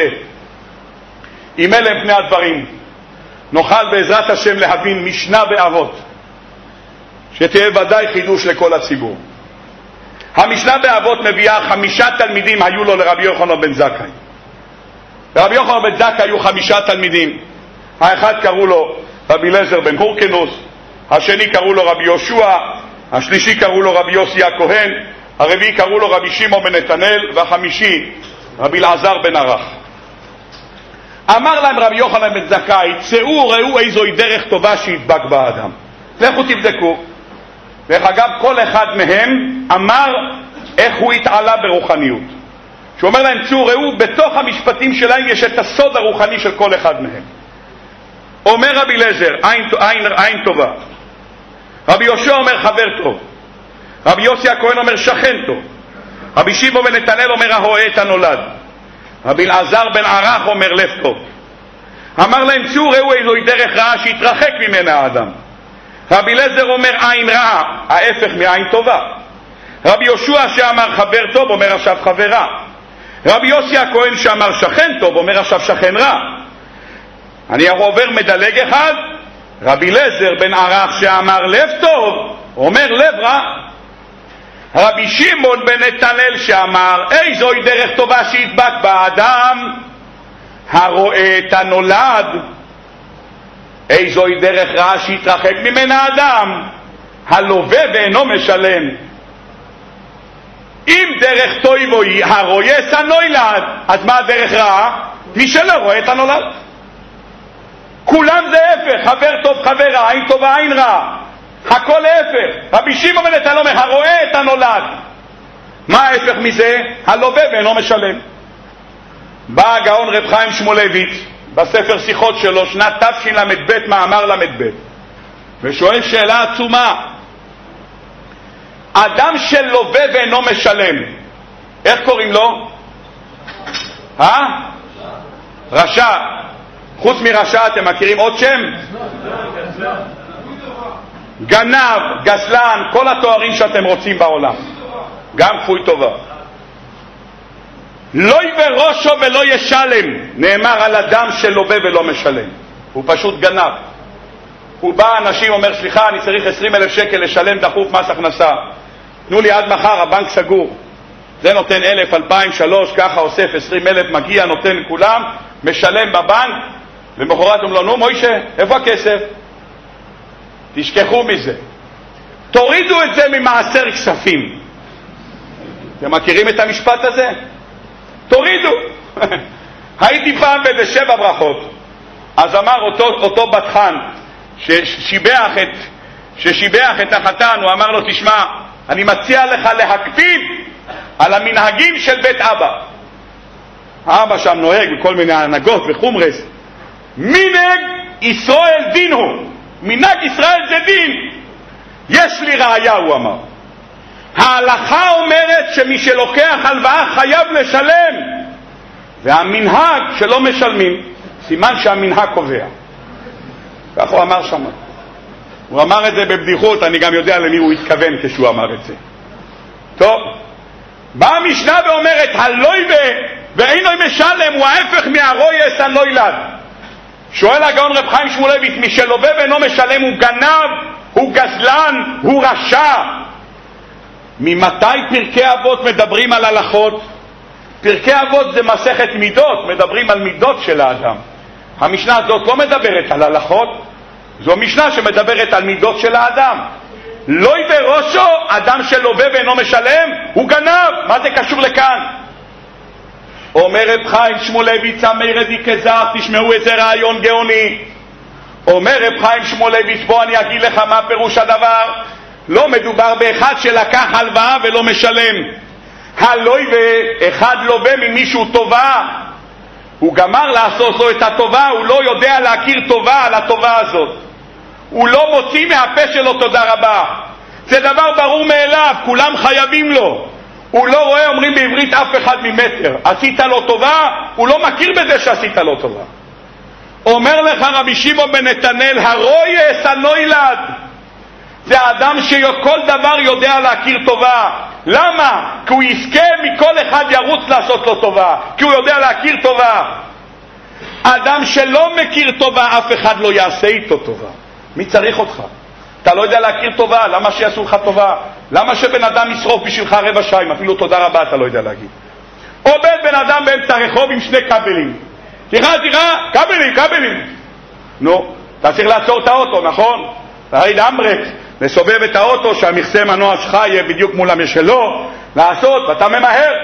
עם אלה פני הדברים נוכל בעזרת השם להבין משנה באבות, שתהיה ודאי חידוש לכל הציבור. המשנה באבות מביאה 5 תלמידים היו לו לרבי יוחנן בן זכאי. לרבי יוחנן בן זכאי היו 5 תלמידים. האחד קראו לו רבי אליעזר בן הורקנוס, השני קראו לו רבי יהושע, השלישי קראו לו רבי יוסי הכהן, הרביעי קראו לו רבי שמעון בן נתנאל, והחמישי רבי אלעזר בן ערך. אמר להם רבי יוחנן בן זכאי, צאו ראו איזוהי דרך טובה שידבק בה האדם. לכו תבדקו. דרך אגב, כל אחד מהם אמר איך הוא התעלה ברוחניות. שהוא אומר להם, צאו ראו, בתוך המשפטים שלהם יש את הסוד הרוחני של כל אחד מהם. אומר רבי אליעזר, עין טובה. רבי יהושע אומר חבר טוב. רבי יוסי הכהן אומר שכן טוב. רבי שמעון בן נתנאל אומר הרואה את הנולד. רבי אלעזר בן ערך אומר לב טוב. אמר להם, צאו ראו איזוהי דרך רעה שהתרחק ממנה האדם. רבי אליעזר אומר עין רעה, ההפך מעין טובה. רבי יהושע שאמר חבר טוב אומר עכשיו חבר רע. רבי יוסי הכהן שאמר שכן טוב אומר עכשיו שכן רע. אני עובר מדלג אחד רבי אליעזר בן ערך שאמר לב טוב, אומר לב רע. רבי שמעון בן נתנאל שאמר איזוהי דרך טובה שידבק באדם הרואה את הנולד, איזוהי דרך רעה שיתרחק ממנה אדם הלווה ואינו משלם. אם דרך טויבו היא הרואה את הנולד, אז מה הדרך רעה? מי שלא רואה את הנולד. כולם זה הפך, חבר טוב חבר רע, עין טובה עין רע, הכל להפך. רבי שמעון בן נתנאל אומר הרואה את הנולד, מה ההפך מזה? הלווה ואינו משלם. בא הגאון רב חיים שמואלביץ בספר שיחות שלו שנת תשל"ב מאמר ל"ב ושואל שאלה עצומה, אדם שלווה ואינו משלם, איך קוראים לו? רשע. חוץ מרשע אתם מכירים עוד שם? גנב, גסלן, כל התוארים שאתם רוצים בעולם, גם כפוי טובה. לא יבראשו ולא ישלם, נאמר על אדם שלווה ולא משלם, הוא פשוט גנב. הוא בא אנשים אומר סליחה אני צריך 20,000 שקל לשלם דחוף מס הכנסה, תנו לי עד מחר הבנק סגור. זה נותן 1,000, 2,000, 3, ככה אוסף 20,000, מגיע נותן לכולם, משלם בבנק, למחרת אומרים לו נו מוישה איפה הכסף? תשכחו מזה, תורידו את זה ממעשר כספים. אתם מכירים את המשפט הזה? תורידו. הייתי פעם באיזה 7 ברכות, אז אמר אותו בתחן ששיבח את החתן, הוא אמר לו תשמע אני מציע לך להקפיד על המנהגים של בית אבא. האבא שם נוהג בכל מיני הנהגות וחומרס. מנהג ישראל דין הוא, מנהג ישראל זה דין. יש לי ראיה, הוא אמר, ההלכה אומרת שמי שלוקח הלוואה חייב לשלם, והמנהג שלא משלמים סימן שהמנהג קובע. כך הוא אמר שם. הוא אמר את זה בבדיחות, אני גם יודע למי הוא התכוון כשהוא אמר את זה. טוב, באה המשנה ואומרת הלווה ואינו משלם הוא ההפך מהרואה את הנולד. שואל הגאון רב חיים שמואלביץ, מי שלווה ואינו משלם הוא גנב, הוא גזלן, הוא רשע. ממתי פרקי אבות מדברים על הלכות? פרקי אבות זה מסכת מידות, מדברים על מידות של האדם. המשנה הזאת לא מדברת על הלכות, זו משנה שמדברת על מידות של האדם. לא יבראשו, אדם שלווה ואינו משלם הוא גנב. מה זה קשור לכאן? אומר רב חיים שמואלביץ המרדי כזר, תשמעו איזה רעיון גאוני. אומר רב חיים שמואלביץ בוא אני אגיד לך מה פירוש הדבר. לא מדובר באחד שלקח הלוואה ולא משלם. הלווה, אחד לווה ממישהו טובה, הוא גמר לעשות לו את הטובה, הוא לא יודע להכיר טובה על הטובה הזאת, הוא לא מוציא מהפה שלו תודה רבה. זה דבר ברור מאליו, כולם חייבים לו. הוא לא רואה, אומרים בעברית, אף אחד ממטר. עשית לו טובה, הוא לא מכיר בזה שעשית לו טובה. אומר לך רבי שמעון בן נתנאל, הרואה את הנולד, זה האדם שכל דבר יודע להכיר טובה. למה? כי הוא יזכה מכל אחד ירוץ לעשות לו טובה, כי הוא יודע להכיר טובה. אדם שלא מכיר טובה, אף אחד לא יעשה איתו טובה. מי צריך אותך? אתה לא יודע להכיר טובה, למה שיעשו לך טובה? למה שבן אדם ישרוף בשבילך רבע שעה, אפילו תודה רבה אתה לא יודע להגיד? עובד בן אדם באמצע רחוב עם 2 כבלים. סליחה, כבלים. נו, אתה צריך לעצור את האוטו, נכון? תריד אמברקס, לסובב את האוטו שהמכסה מנוע שלך יהיה בדיוק מול המשלו, לעשות, ואתה ממהר,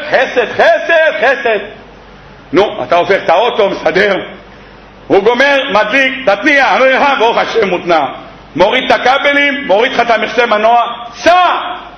חסד. נו, אתה הופך את האוטו, מסדר, הוא גומר, מדליק, תתניע, ברוך השם מותנה, מוריד את הכבלים, מוריד לך את המכסה מנוע, סע!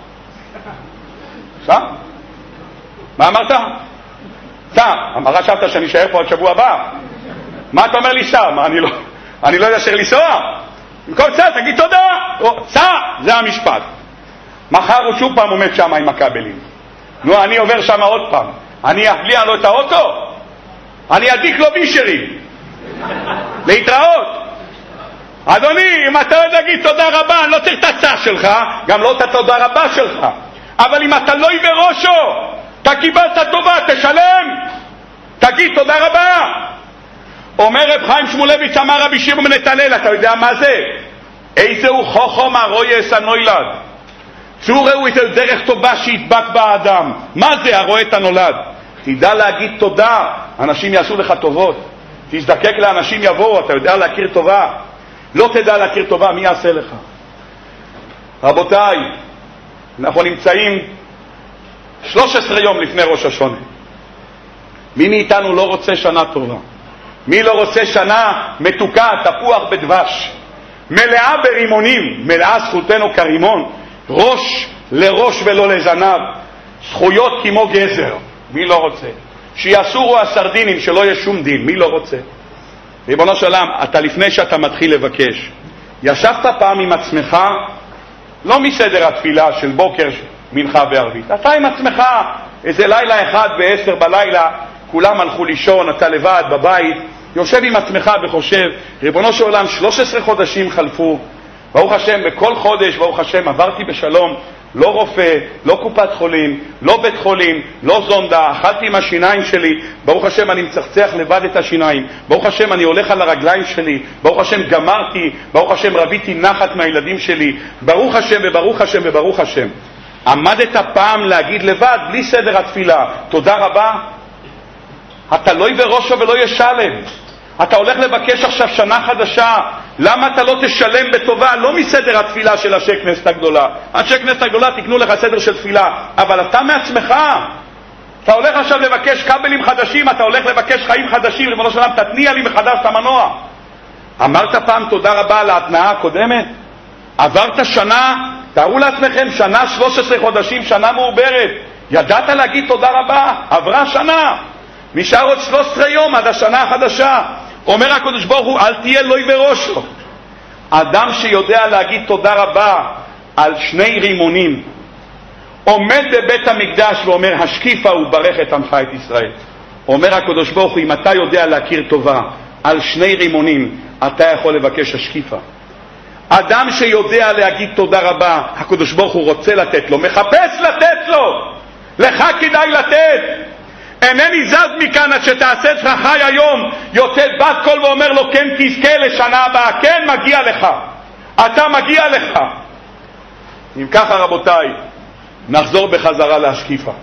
מה אמרת? סע. חשבת שאני אשאר פה עד שבוע הבא? מה אתה אומר לי סע? אני לא יודע אשר לנסוע? במקום סע, תגיד תודה. סע, זה המשפט. מחר הוא שוב פעם עומד שם עם הכבלים. נו, אני עובר שם עוד פעם. אני אפליע לו את האוטו? אני אדיק לו בישרי. להתראות. אדוני, אם אתה לא תגיד תודה רבה, אני לא צריך את הצעה שלך, גם לא את התודה רבה שלך. אבל אם אתה לא יבראשו, אתה קיבלת טובה, תשלם. תגיד תודה רבה. אומר רב חיים שמואלביץ' אמר רבי שמעון בן נתנאל, אתה יודע מה זה? איזהו חוכם הרואה את הנולד. צורו את דרך טובה שידבק באדם. מה זה הרואה את הנולד? תדע להגיד תודה, אנשים יעשו לך טובות. תזדקק לאנשים יבואו, אתה יודע להכיר טובה. לא תדע להכיר טובה, מי יעשה לך? רבותיי, אנחנו נמצאים 13 יום לפני ראש השונה. מי מאיתנו לא רוצה שנה טובה? מי לא רוצה שנה מתוקה, תפוח בדבש, מלאה ברימונים? מלאה זכותנו כרימון, ראש לראש ולא לזנב, זכויות כמו גזר. מי לא רוצה? שיסורו הסרדינים, שלא יהיה שום דין. מי לא רוצה? ריבונו של עולם, אתה לפני שאתה מתחיל לבקש, ישבת פעם עם עצמך, לא מסדר התפילה של בוקר, מנחה וערבית, אתה עם עצמך, איזה לילה אחד ב10 בלילה, כולם הלכו לישון, אתה לבד בבית, יושב עם עצמך וחושב, ריבונו של עולם, 13 חודשים חלפו, ברוך השם, בכל חודש, ברוך השם, עברתי בשלום, לא רופא, לא קופת חולים, לא בית חולים, לא זונדה, אכלתי עם השיניים שלי, ברוך השם אני מצחצח לבד את השיניים, ברוך השם אני הולך על הרגליים שלי, ברוך השם גמרתי, ברוך השם רביתי נחת מהילדים שלי, ברוך השם וברוך השם וברוך השם. עמדת פעם להגיד לבד, בלי סדר התפילה, תודה רבה? אתה לא יבראשו ולא ישלם. אתה הולך לבקש עכשיו שנה חדשה, למה אתה לא תשלם בטובה? לא מסדר התפילה של אנשי כנסת הגדולה. אנשי כנסת הגדולה תקנו לך סדר של תפילה, אבל אתה מעצמך, אתה הולך עכשיו לבקש קבלים חדשים, אתה הולך לבקש חיים חדשים, ריבונו של עולם, תתניע לי מחדש את המנוע. אמרת פעם תודה רבה על ההתנאה הקודמת? עברת שנה, תארו לעצמכם, שנה 13 חודשים, שנה מעוברת, ידעת להגיד תודה רבה, עברה שנה, נשאר עוד 13 יום עד השנה החדשה. אומר הקדוש ברוך הוא, אל תהיה לוי בראשו. אדם שיודע להגיד תודה רבה על 2 רימונים, עומד בבית המקדש ואומר, השקיפה וברך את עמך את ישראל. אומר הקדוש ברוך הוא, אם אתה יודע להכיר טובה על 2 רימונים, אתה יכול לבקש השקיפה. אדם שיודע להגיד תודה רבה, הקדוש ברוך הוא רוצה לתת לו, מחפש לתת לו, לך כדאי לתת. אינני זז מכאן עד שתעשה אצלך חי היום, יוצא בת קול ואומר לו כן תזכה לשנה הבאה, כן מגיע לך, אתה מגיע לך. אם ככה רבותיי, נחזור בחזרה להשקיפה.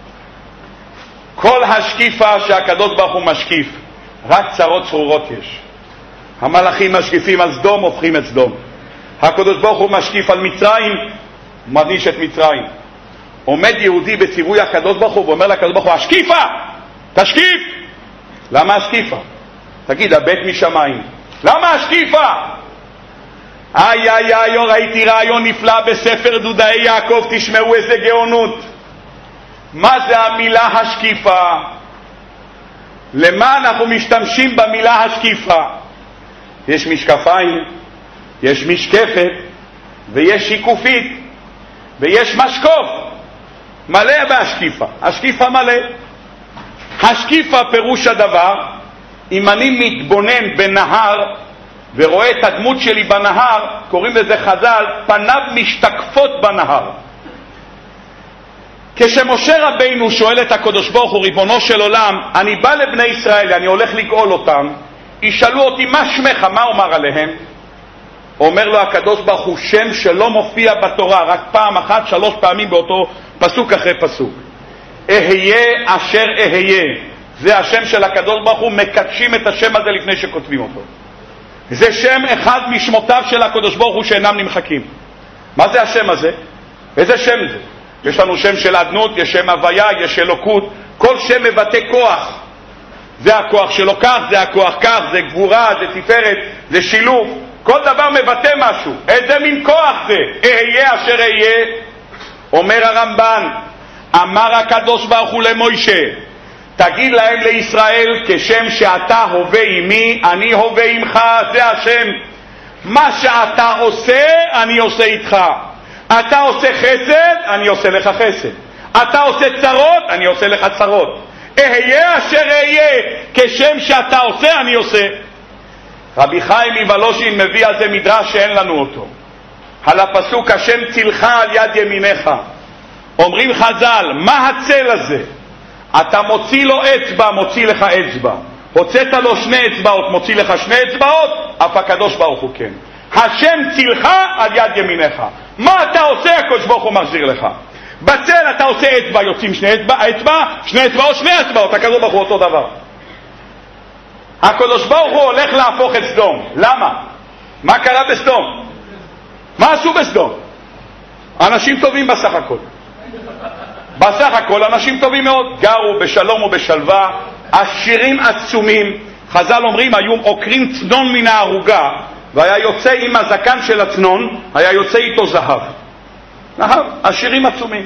כל השקיפה שהקדוש ברוך הוא משקיף, רק צרות צרורות יש. המלאכים משקיפים על סדום, הופכים את סדום. הקדוש ברוך הוא משקיף על מצרים, מרניש את מצרים. עומד יהודי בציווי הקדוש ברוך הוא ואומר לקדוש ברוך הוא, השקיפה, תשקיף. למה השקיפה? תגיד, הבית משמיים, למה השקיפה? ראיתי רעיון נפלא בספר דודאי יעקב, תשמעו איזה גאונות. מה זה המילה השקיפה? למה אנחנו משתמשים במילה השקיפה? יש משקפיים, יש משקפת, ויש שיקופית, ויש משקוף. מלא בהשקיפה, השקיפה מלא. השקיפה פירוש הדבר, אם אני מתבונן בנהר ורואה את הדמות שלי בנהר, קוראים לזה חז"ל, פניו משתקפות בנהר. כשמשה רבינו שואל את הקדוש ברוך הוא, ריבונו של עולם, אני בא לבני ישראל, אני הולך לגאול אותם, ישאלו אותי מה שמך, מה אומר עליהם? אומר לו הקדוש ברוך הוא שם שלא מופיע בתורה, רק פעם אחת, 3 פעמים באותו פסוק אחרי פסוק. אהיה אשר אהיה, זה השם של הקדוש ברוך הוא, מקדשים את השם הזה לפני שכותבים אותו. זה שם אחד משמותיו של הקדוש ברוך הוא שאינם נמחקים. מה זה השם הזה? איזה שם זה? יש לנו שם של עדנות, יש שם הוויה, יש אלוקות, כל שם מבטא כוח. זה הכוח שלו כך, זה הכוח כך, זה גבורה, זה תפארת, זה שילוב, כל דבר מבטא משהו. איזה מין כוח זה? אהיה אשר אהיה. אומר הרמב"ן, אמר הקדוש ברוך הוא למוישה, תגיד להם לישראל, כשם שאתה הווה עמי, אני הווה עמך, זה השם. מה שאתה עושה, אני עושה איתך. אתה עושה חסד, אני עושה לך חסד. אתה עושה צרות, אני עושה לך צרות. אהיה אשר אהיה, כשם שאתה עושה, אני עושה. רבי חיים מוולוז'ין מביא על זה מדרש שאין לנו אותו. על הפסוק, השם צילך על יד ימיניך. אומרים חז"ל, מה הצל הזה? אתה מוציא לו אצבע, מוציא לך אצבע. הוצאת לו 2 אצבעות, מוציא לך 2 אצבעות, אף הקדוש ברוך הוא כן. השם צילך על יד ימינך. מה אתה עושה, הקדוש ברוך הוא מחזיר לך. בצל אתה עושה אצבע, יוצאים 2 אצבעות, 2 אצבעות, הקדוש ברוך הוא אותו דבר. הקדוש ברוך הוא הולך להפוך את סדום. למה? מה קרה בסדום? מה עשו בסדום? אנשים טובים בסך הכל. בסך הכל אנשים טובים מאוד, גרו בשלום ובשלווה, עשירים עצומים. חז"ל אומרים, היו עוקרים צנון מן הערוגה, והיה יוצא עם הזקן של הצנון, היה יוצא איתו זהב. עשירים עצומים.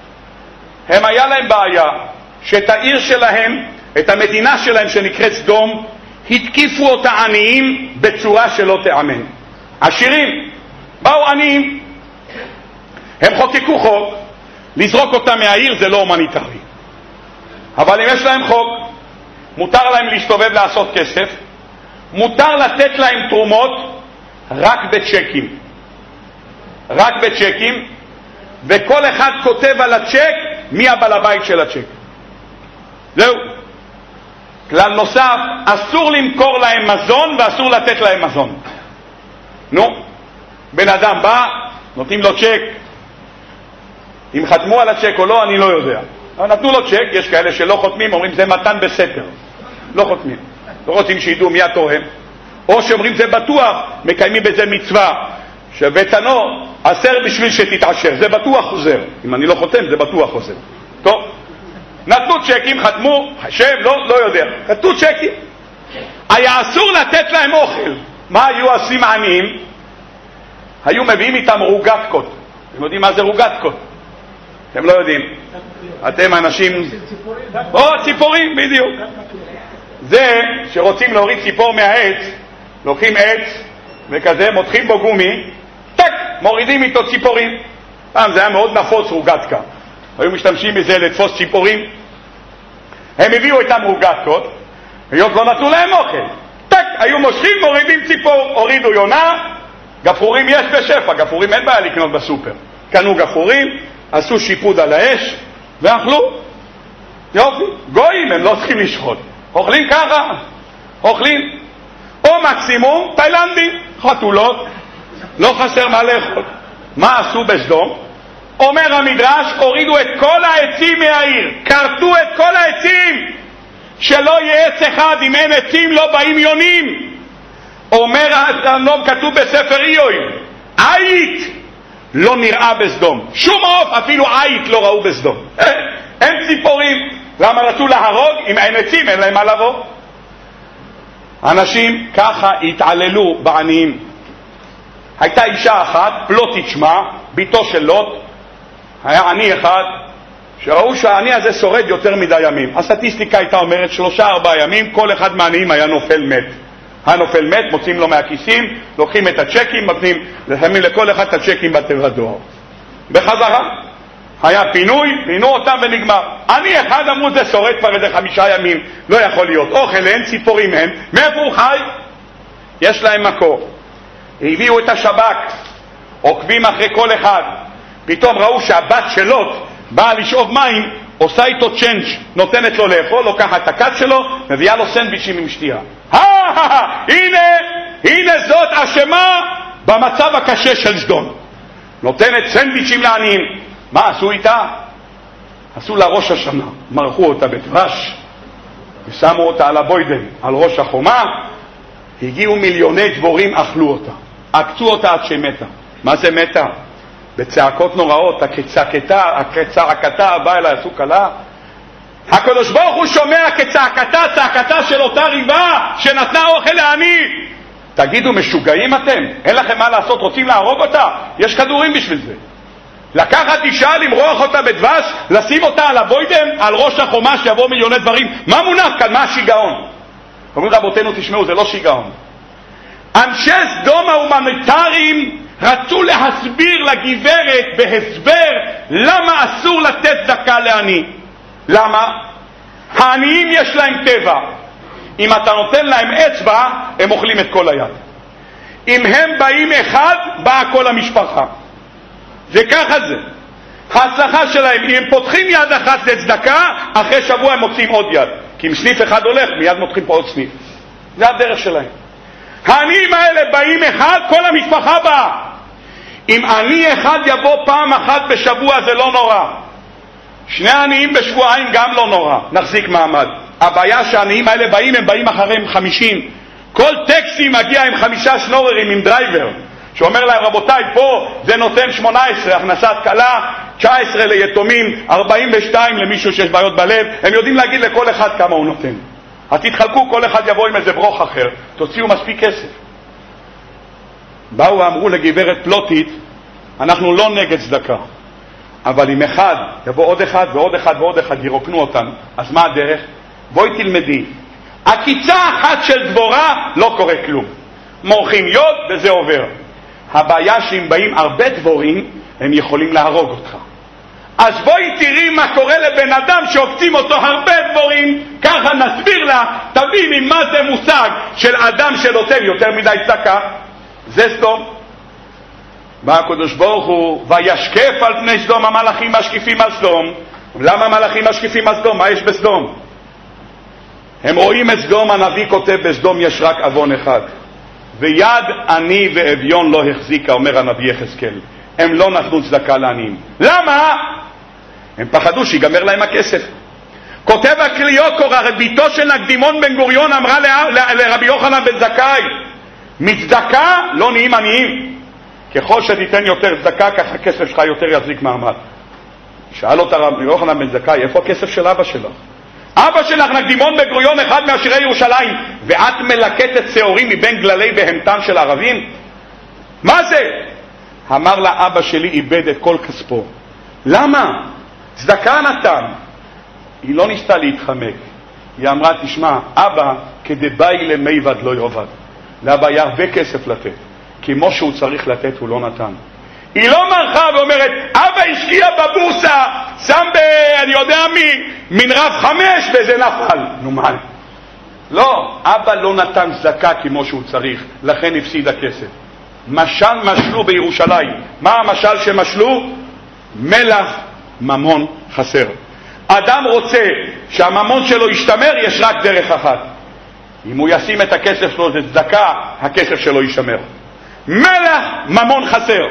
הם היה להם בעיה שאת העיר שלהם, את המדינה שלהם שנקראת סדום, התקיפו אותה עניים בצורה שלא תאמן. עשירים, באו עניים, הם חוקקו חוק, לזרוק אותם מהעיר זה לא הומניטרי. אבל אם יש להם חוק, מותר להם להסתובב לעשות כסף, מותר לתת להם תרומות רק בצ'קים. רק בצ'קים, וכל אחד כותב על הצ'ק מי הבעל הבית של הצ'ק. זהו. כלל נוסף, אסור למכור להם מזון ואסור לתת להם מזון. נו, בן אדם בא, נותנים לו צ'ק, אם חתמו על הצ'ק או לא אני לא יודע, אבל נתנו לו צ'ק, יש כאלה שלא חותמים, אומרים זה מתן בסתר, לא חותמים, לא רוצים שידעו מי התורם, או שאומרים זה בטוח, מקיימים בזה מצווה שבתנו עשר בשביל שתתעשר, זה בטוח חוזר, אם אני לא חותם זה בטוח חוזר. טוב, נתנו צ'קים, חתמו, השם לא יודע, נתנו צ'קים, היה אסור לתת להם אוכל. מה היו עושים העניים? היו מביאים איתם רוגטקות. אתם יודעים מה זה רוגטקות? אתם לא יודעים, אתם אנשים ציפורים בדיוק. זה שרוצים להוריד ציפור מהעץ, לוקחים עץ וכזה מותחים בו גומי, טק, מורידים איתו ציפורים. פעם זה היה מאוד נפוץ רוגטקה, היו משתמשים בזה לתפוס ציפורים. הם הביאו איתם רוגטקות, היות לא נתנו להם אוכל, טק, היו מושכים מורידים ציפור, הורידו יונה. גפרורים יש בשפע, גפרורים אין בעיה לקנות בסופר, קנו גפרורים, עשו שיפוד על האש ואכלו. יופי, גויים, הם לא צריכים לשחוט, אוכלים ככה, אוכלים. או מקסימום תאילנדים, חתולות, לא חסר מה לאכול. מה עשו בסדום? אומר המדרש, הורידו את כל העצים מהעיר, כרתו את כל העצים, שלא יהיה עץ אחד, אם אין עצים לא באים יונים. אומר הנום, כתוב בספר איוב, עית לא נראה בסדום, שום עוף, אפילו עית לא ראו בסדום. אין ציפורים. למה רצו להרוג? אם אין עצים אין להם מה לבוא. אנשים ככה התעללו בעניים. הייתה אישה אחת, פלוטית שמה, ביתו של לוט. היה עני אחד שראו שהעני הזה שורד יותר מדי ימים. הסטטיסטיקה הייתה אומרת 3-4 ימים כל אחד מהעניים היה נופל מת. הנופל מת, מוצאים לו מהכיסים, לוקחים את הצ'קים, שמים לכל אחד את הצ'קים בתיבת הדואר. בחזרה היה פינוי, פינו אותם ונגמר. אני אחד אמרו זה שורד כבר איזה 5 ימים, לא יכול להיות, אוכל אין, ציפורים אין. מאיפה הוא חי? יש להם מקור. הביאו את השב"כ, עוקבים אחרי כל אחד, פתאום ראו שהבת של לוט באה לשאוב מים, עושה איתו צ'נג', נותנת לו לאכול, לוקחת את הכד שלו, מביאה לו סנדוויצ'ים עם שתייה. הנה זאת אשמה במצב הקשה של סדום, נותנת סנדוויצ'ים לעניים. מה עשו איתה? עשו לה ראש השנה, מרחו אותה בדבש ושמו אותה על הבוידן, על ראש החומה. הגיעו מיליוני דבורים, אכלו אותה, עקצו אותה עד שמתה. מה זה מתה? בצעקות נוראות, כצעקתה הבאה אליי עשו קלה. הקדוש ברוך הוא שומע צעקתה של אותה ריבה שנתנה אוכל לעני. תגידו, משוגעים אתם? אין לכם מה לעשות, רוצים להרוג אותה? יש כדורים בשביל זה. לקחת אישה, למרוח אותה בדבש, לשים אותה על הבוידם, על ראש החומה שיבוא מיליוני דברים. מה מונח כאן? מה השיגעון? אומרים רבותינו, תשמעו, זה לא שיגעון. אנשי סדום ההומניטריים רצו להסביר לגברת בהסבר למה אסור לתת צדקה לעני. למה? העניים יש להם טבע, אם אתה נותן להם אצבע הם אוכלים את כל היד. אם הם באים אחד, באה כל המשפחה. זה ככה זה. ההצלחה שלהם, אם הם פותחים יד אחת לצדקה, אחרי שבוע הם מוצאים עוד יד, כי אם סניף אחד הולך, מיד מותחים פה עוד סניף. זה הדרך שלהם. העניים האלה באים אחד, כל המשפחה באה. אם עני אחד יבוא פעם אחת בשבוע זה לא נורא. שני עניים בשבועיים גם לא נורא, נחזיק מעמד. הבעיה שהעניים האלה באים, הם באים אחריהם 50. כל טקסי מגיע עם 5 שנוררים, עם דרייבר, שאומר להם, רבותיי, פה זה נותן 18, הכנסת קלה, 19 ליתומים, 42 למישהו שיש בעיות בלב. הם יודעים להגיד לכל אחד כמה הוא נותן. אז תתחלקו, כל אחד יבוא עם איזה ברוך אחר, תוציאו מספיק כסף. באו ואמרו לגברת פלוטית, אנחנו לא נגד צדקה, אבל אם אחד יבוא עוד אחד ועוד אחד ועוד אחד ירוקנו אותנו, אז מה הדרך? בואי תלמדי, עקיצה אחת של דבורה לא קורה כלום, מורחים יוד וזה עובר. הבעיה שאם באים הרבה דבורים הם יכולים להרוג אותך. אז בואי תראי מה קורה לבן אדם שעוקצים אותו הרבה דבורים, ככה נסביר לה, תביני מה זה מושג של אדם שנותן יותר מדי צדקה. זה סדום. בא הקדוש ברוך הוא וישקף על פני סדום, המלאכים משקיפים על סדום. למה המלאכים משקיפים על סדום? מה יש בסדום? הם רואים את סדום, הנביא כותב בסדום יש רק אבון אחד, ויד עני ואביון לא החזיקה, אומר הנביא יחזקאל. הם לא נתנו צדקה לעניים. למה? הם פחדו שיגמר להם הכסף. כותב הקליוקור, ביתו של נקדימון בן גוריון אמרה לרבי יוחנן בן זכאי, מצדקה לא נהיים עניים. ככל שתיתן יותר צדקה, ככה הכסף שלך יותר יחזיק מעמד. שאל אותה רבי יוחנן בן זכאי, איפה הכסף של אבא שלך? אבא שלך נקדימון בן גוריון, אחד מעשירי ירושלים, ואת מלקטת שעורים מבין גללי בהמתן של ערבים? מה זה? אמר לה, אבא שלי איבד את כל כספו. למה? צדקה נתן. היא לא ניסתה להתחמק. היא אמרה, תשמע, אבא כדבאי למיבד לא יאבד. לאבא היה הרבה כסף לתת, כמו שהוא צריך לתת הוא לא נתן. היא לא מרחה ואומרת, אבא השקיע בבורסה, שם אני יודע מן רב 5 וזה נפל. נו מה? לא, אבא לא נתן צדקה כמו שהוא צריך, לכן הפסיד הכסף. משל משלו בירושלים. מה המשל שמשלו? מלח ממון חסר. אדם רוצה שהממון שלו ישתמר, יש רק דרך אחת. אם הוא ישים את הכסף שלו, זה צדקה, הכסף שלו יישמר. מלח ממון חסר.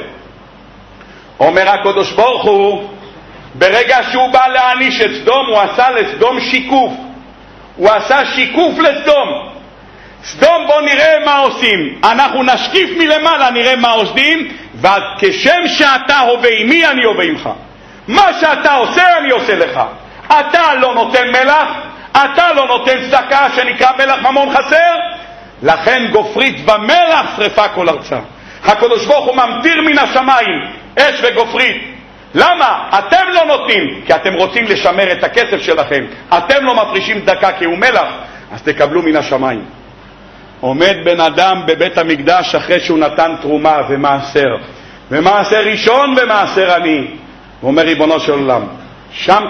אומר הקדוש ברוך הוא, ברגע שהוא בא להעניש את סדום, הוא עשה לסדום שיקוף. הוא עשה שיקוף לסדום. סדום, בוא נראה מה עושים. אנחנו נשקיף מלמעלה, נראה מה עושים, וכשם שאתה הווה עמי, אני הווה עמך. מה שאתה עושה, אני עושה לך. אתה לא נותן מלח, אתה לא נותן צדקה שנקרא מלח ממון חסר, לכן גופרית ומלח שרפה כל ארצה. הקדוש ברוך הוא ממטיר מן השמיים אש וגופרית. למה? אתם לא נותנים, כי אתם רוצים לשמר את הכסף שלכם. אתם לא מפרישים צדקה כי הוא מלח, אז תקבלו מן השמיים. עומד בן אדם בבית המקדש אחרי שהוא נתן תרומה ומעשר, ומעשר ראשון ומעשר עני, הוא אומר, ריבונו של עולם, שם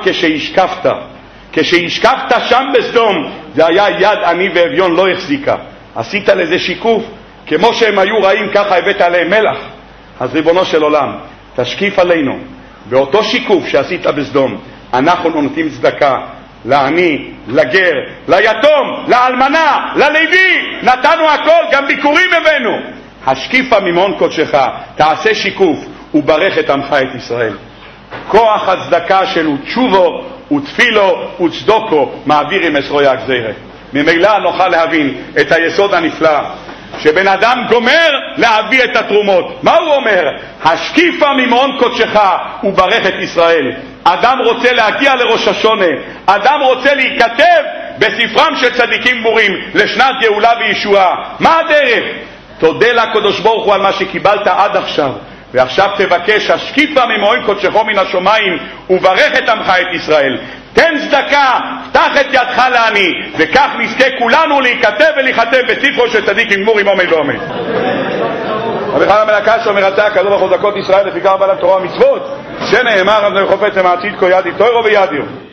כשהשקפת שם בסדום, זה היה יד עני ואביון לא החזיקה. עשית לזה שיקוף, כמו שהם היו רעים ככה הבאת עליהם מלח. אז ריבונו של עולם, תשקיף עלינו באותו שיקוף שעשית בסדום. אנחנו נותנים צדקה לעני, לגר, ליתום, לאלמנה, ללוי, נתנו הכל, גם ביקורים הבאנו. השקיפה ממעון קודשך, תעשה שיקוף וברך את עמך את ישראל. כוח הצדקה שלו תשובו ותפילו וצדוקו מעביר עם אסרוי הגזירה. ממילא נוכל להבין את היסוד הנפלא שבן אדם גומר להביא את התרומות. מה הוא אומר? השקיפה ממעון קודשך וברך את ישראל. אדם רוצה להגיע לראש השונה, אדם רוצה להיכתב בספרם של צדיקים גמורים לשנת גאולה וישועה. מה הדרך? תודה לקדוש ברוך הוא על מה שקיבלת עד עכשיו, ועכשיו תבקש השקיפה ממעון קודשך מן השמיים וברך את עמך את ישראל. תן צדקה, פתח את ידך לעני, וכך נזכה כולנו להיכתב ולהיכתב בספרו של צדיקים גמורים עומד ועומד. רבי חנן בן הקש אומר, אתה הקדוש ברוך הוא זכות ישראל לפיכך בעל התורה ומצוות, שנאמר אז חופץ למעשית כה ידי תוירו וידיו.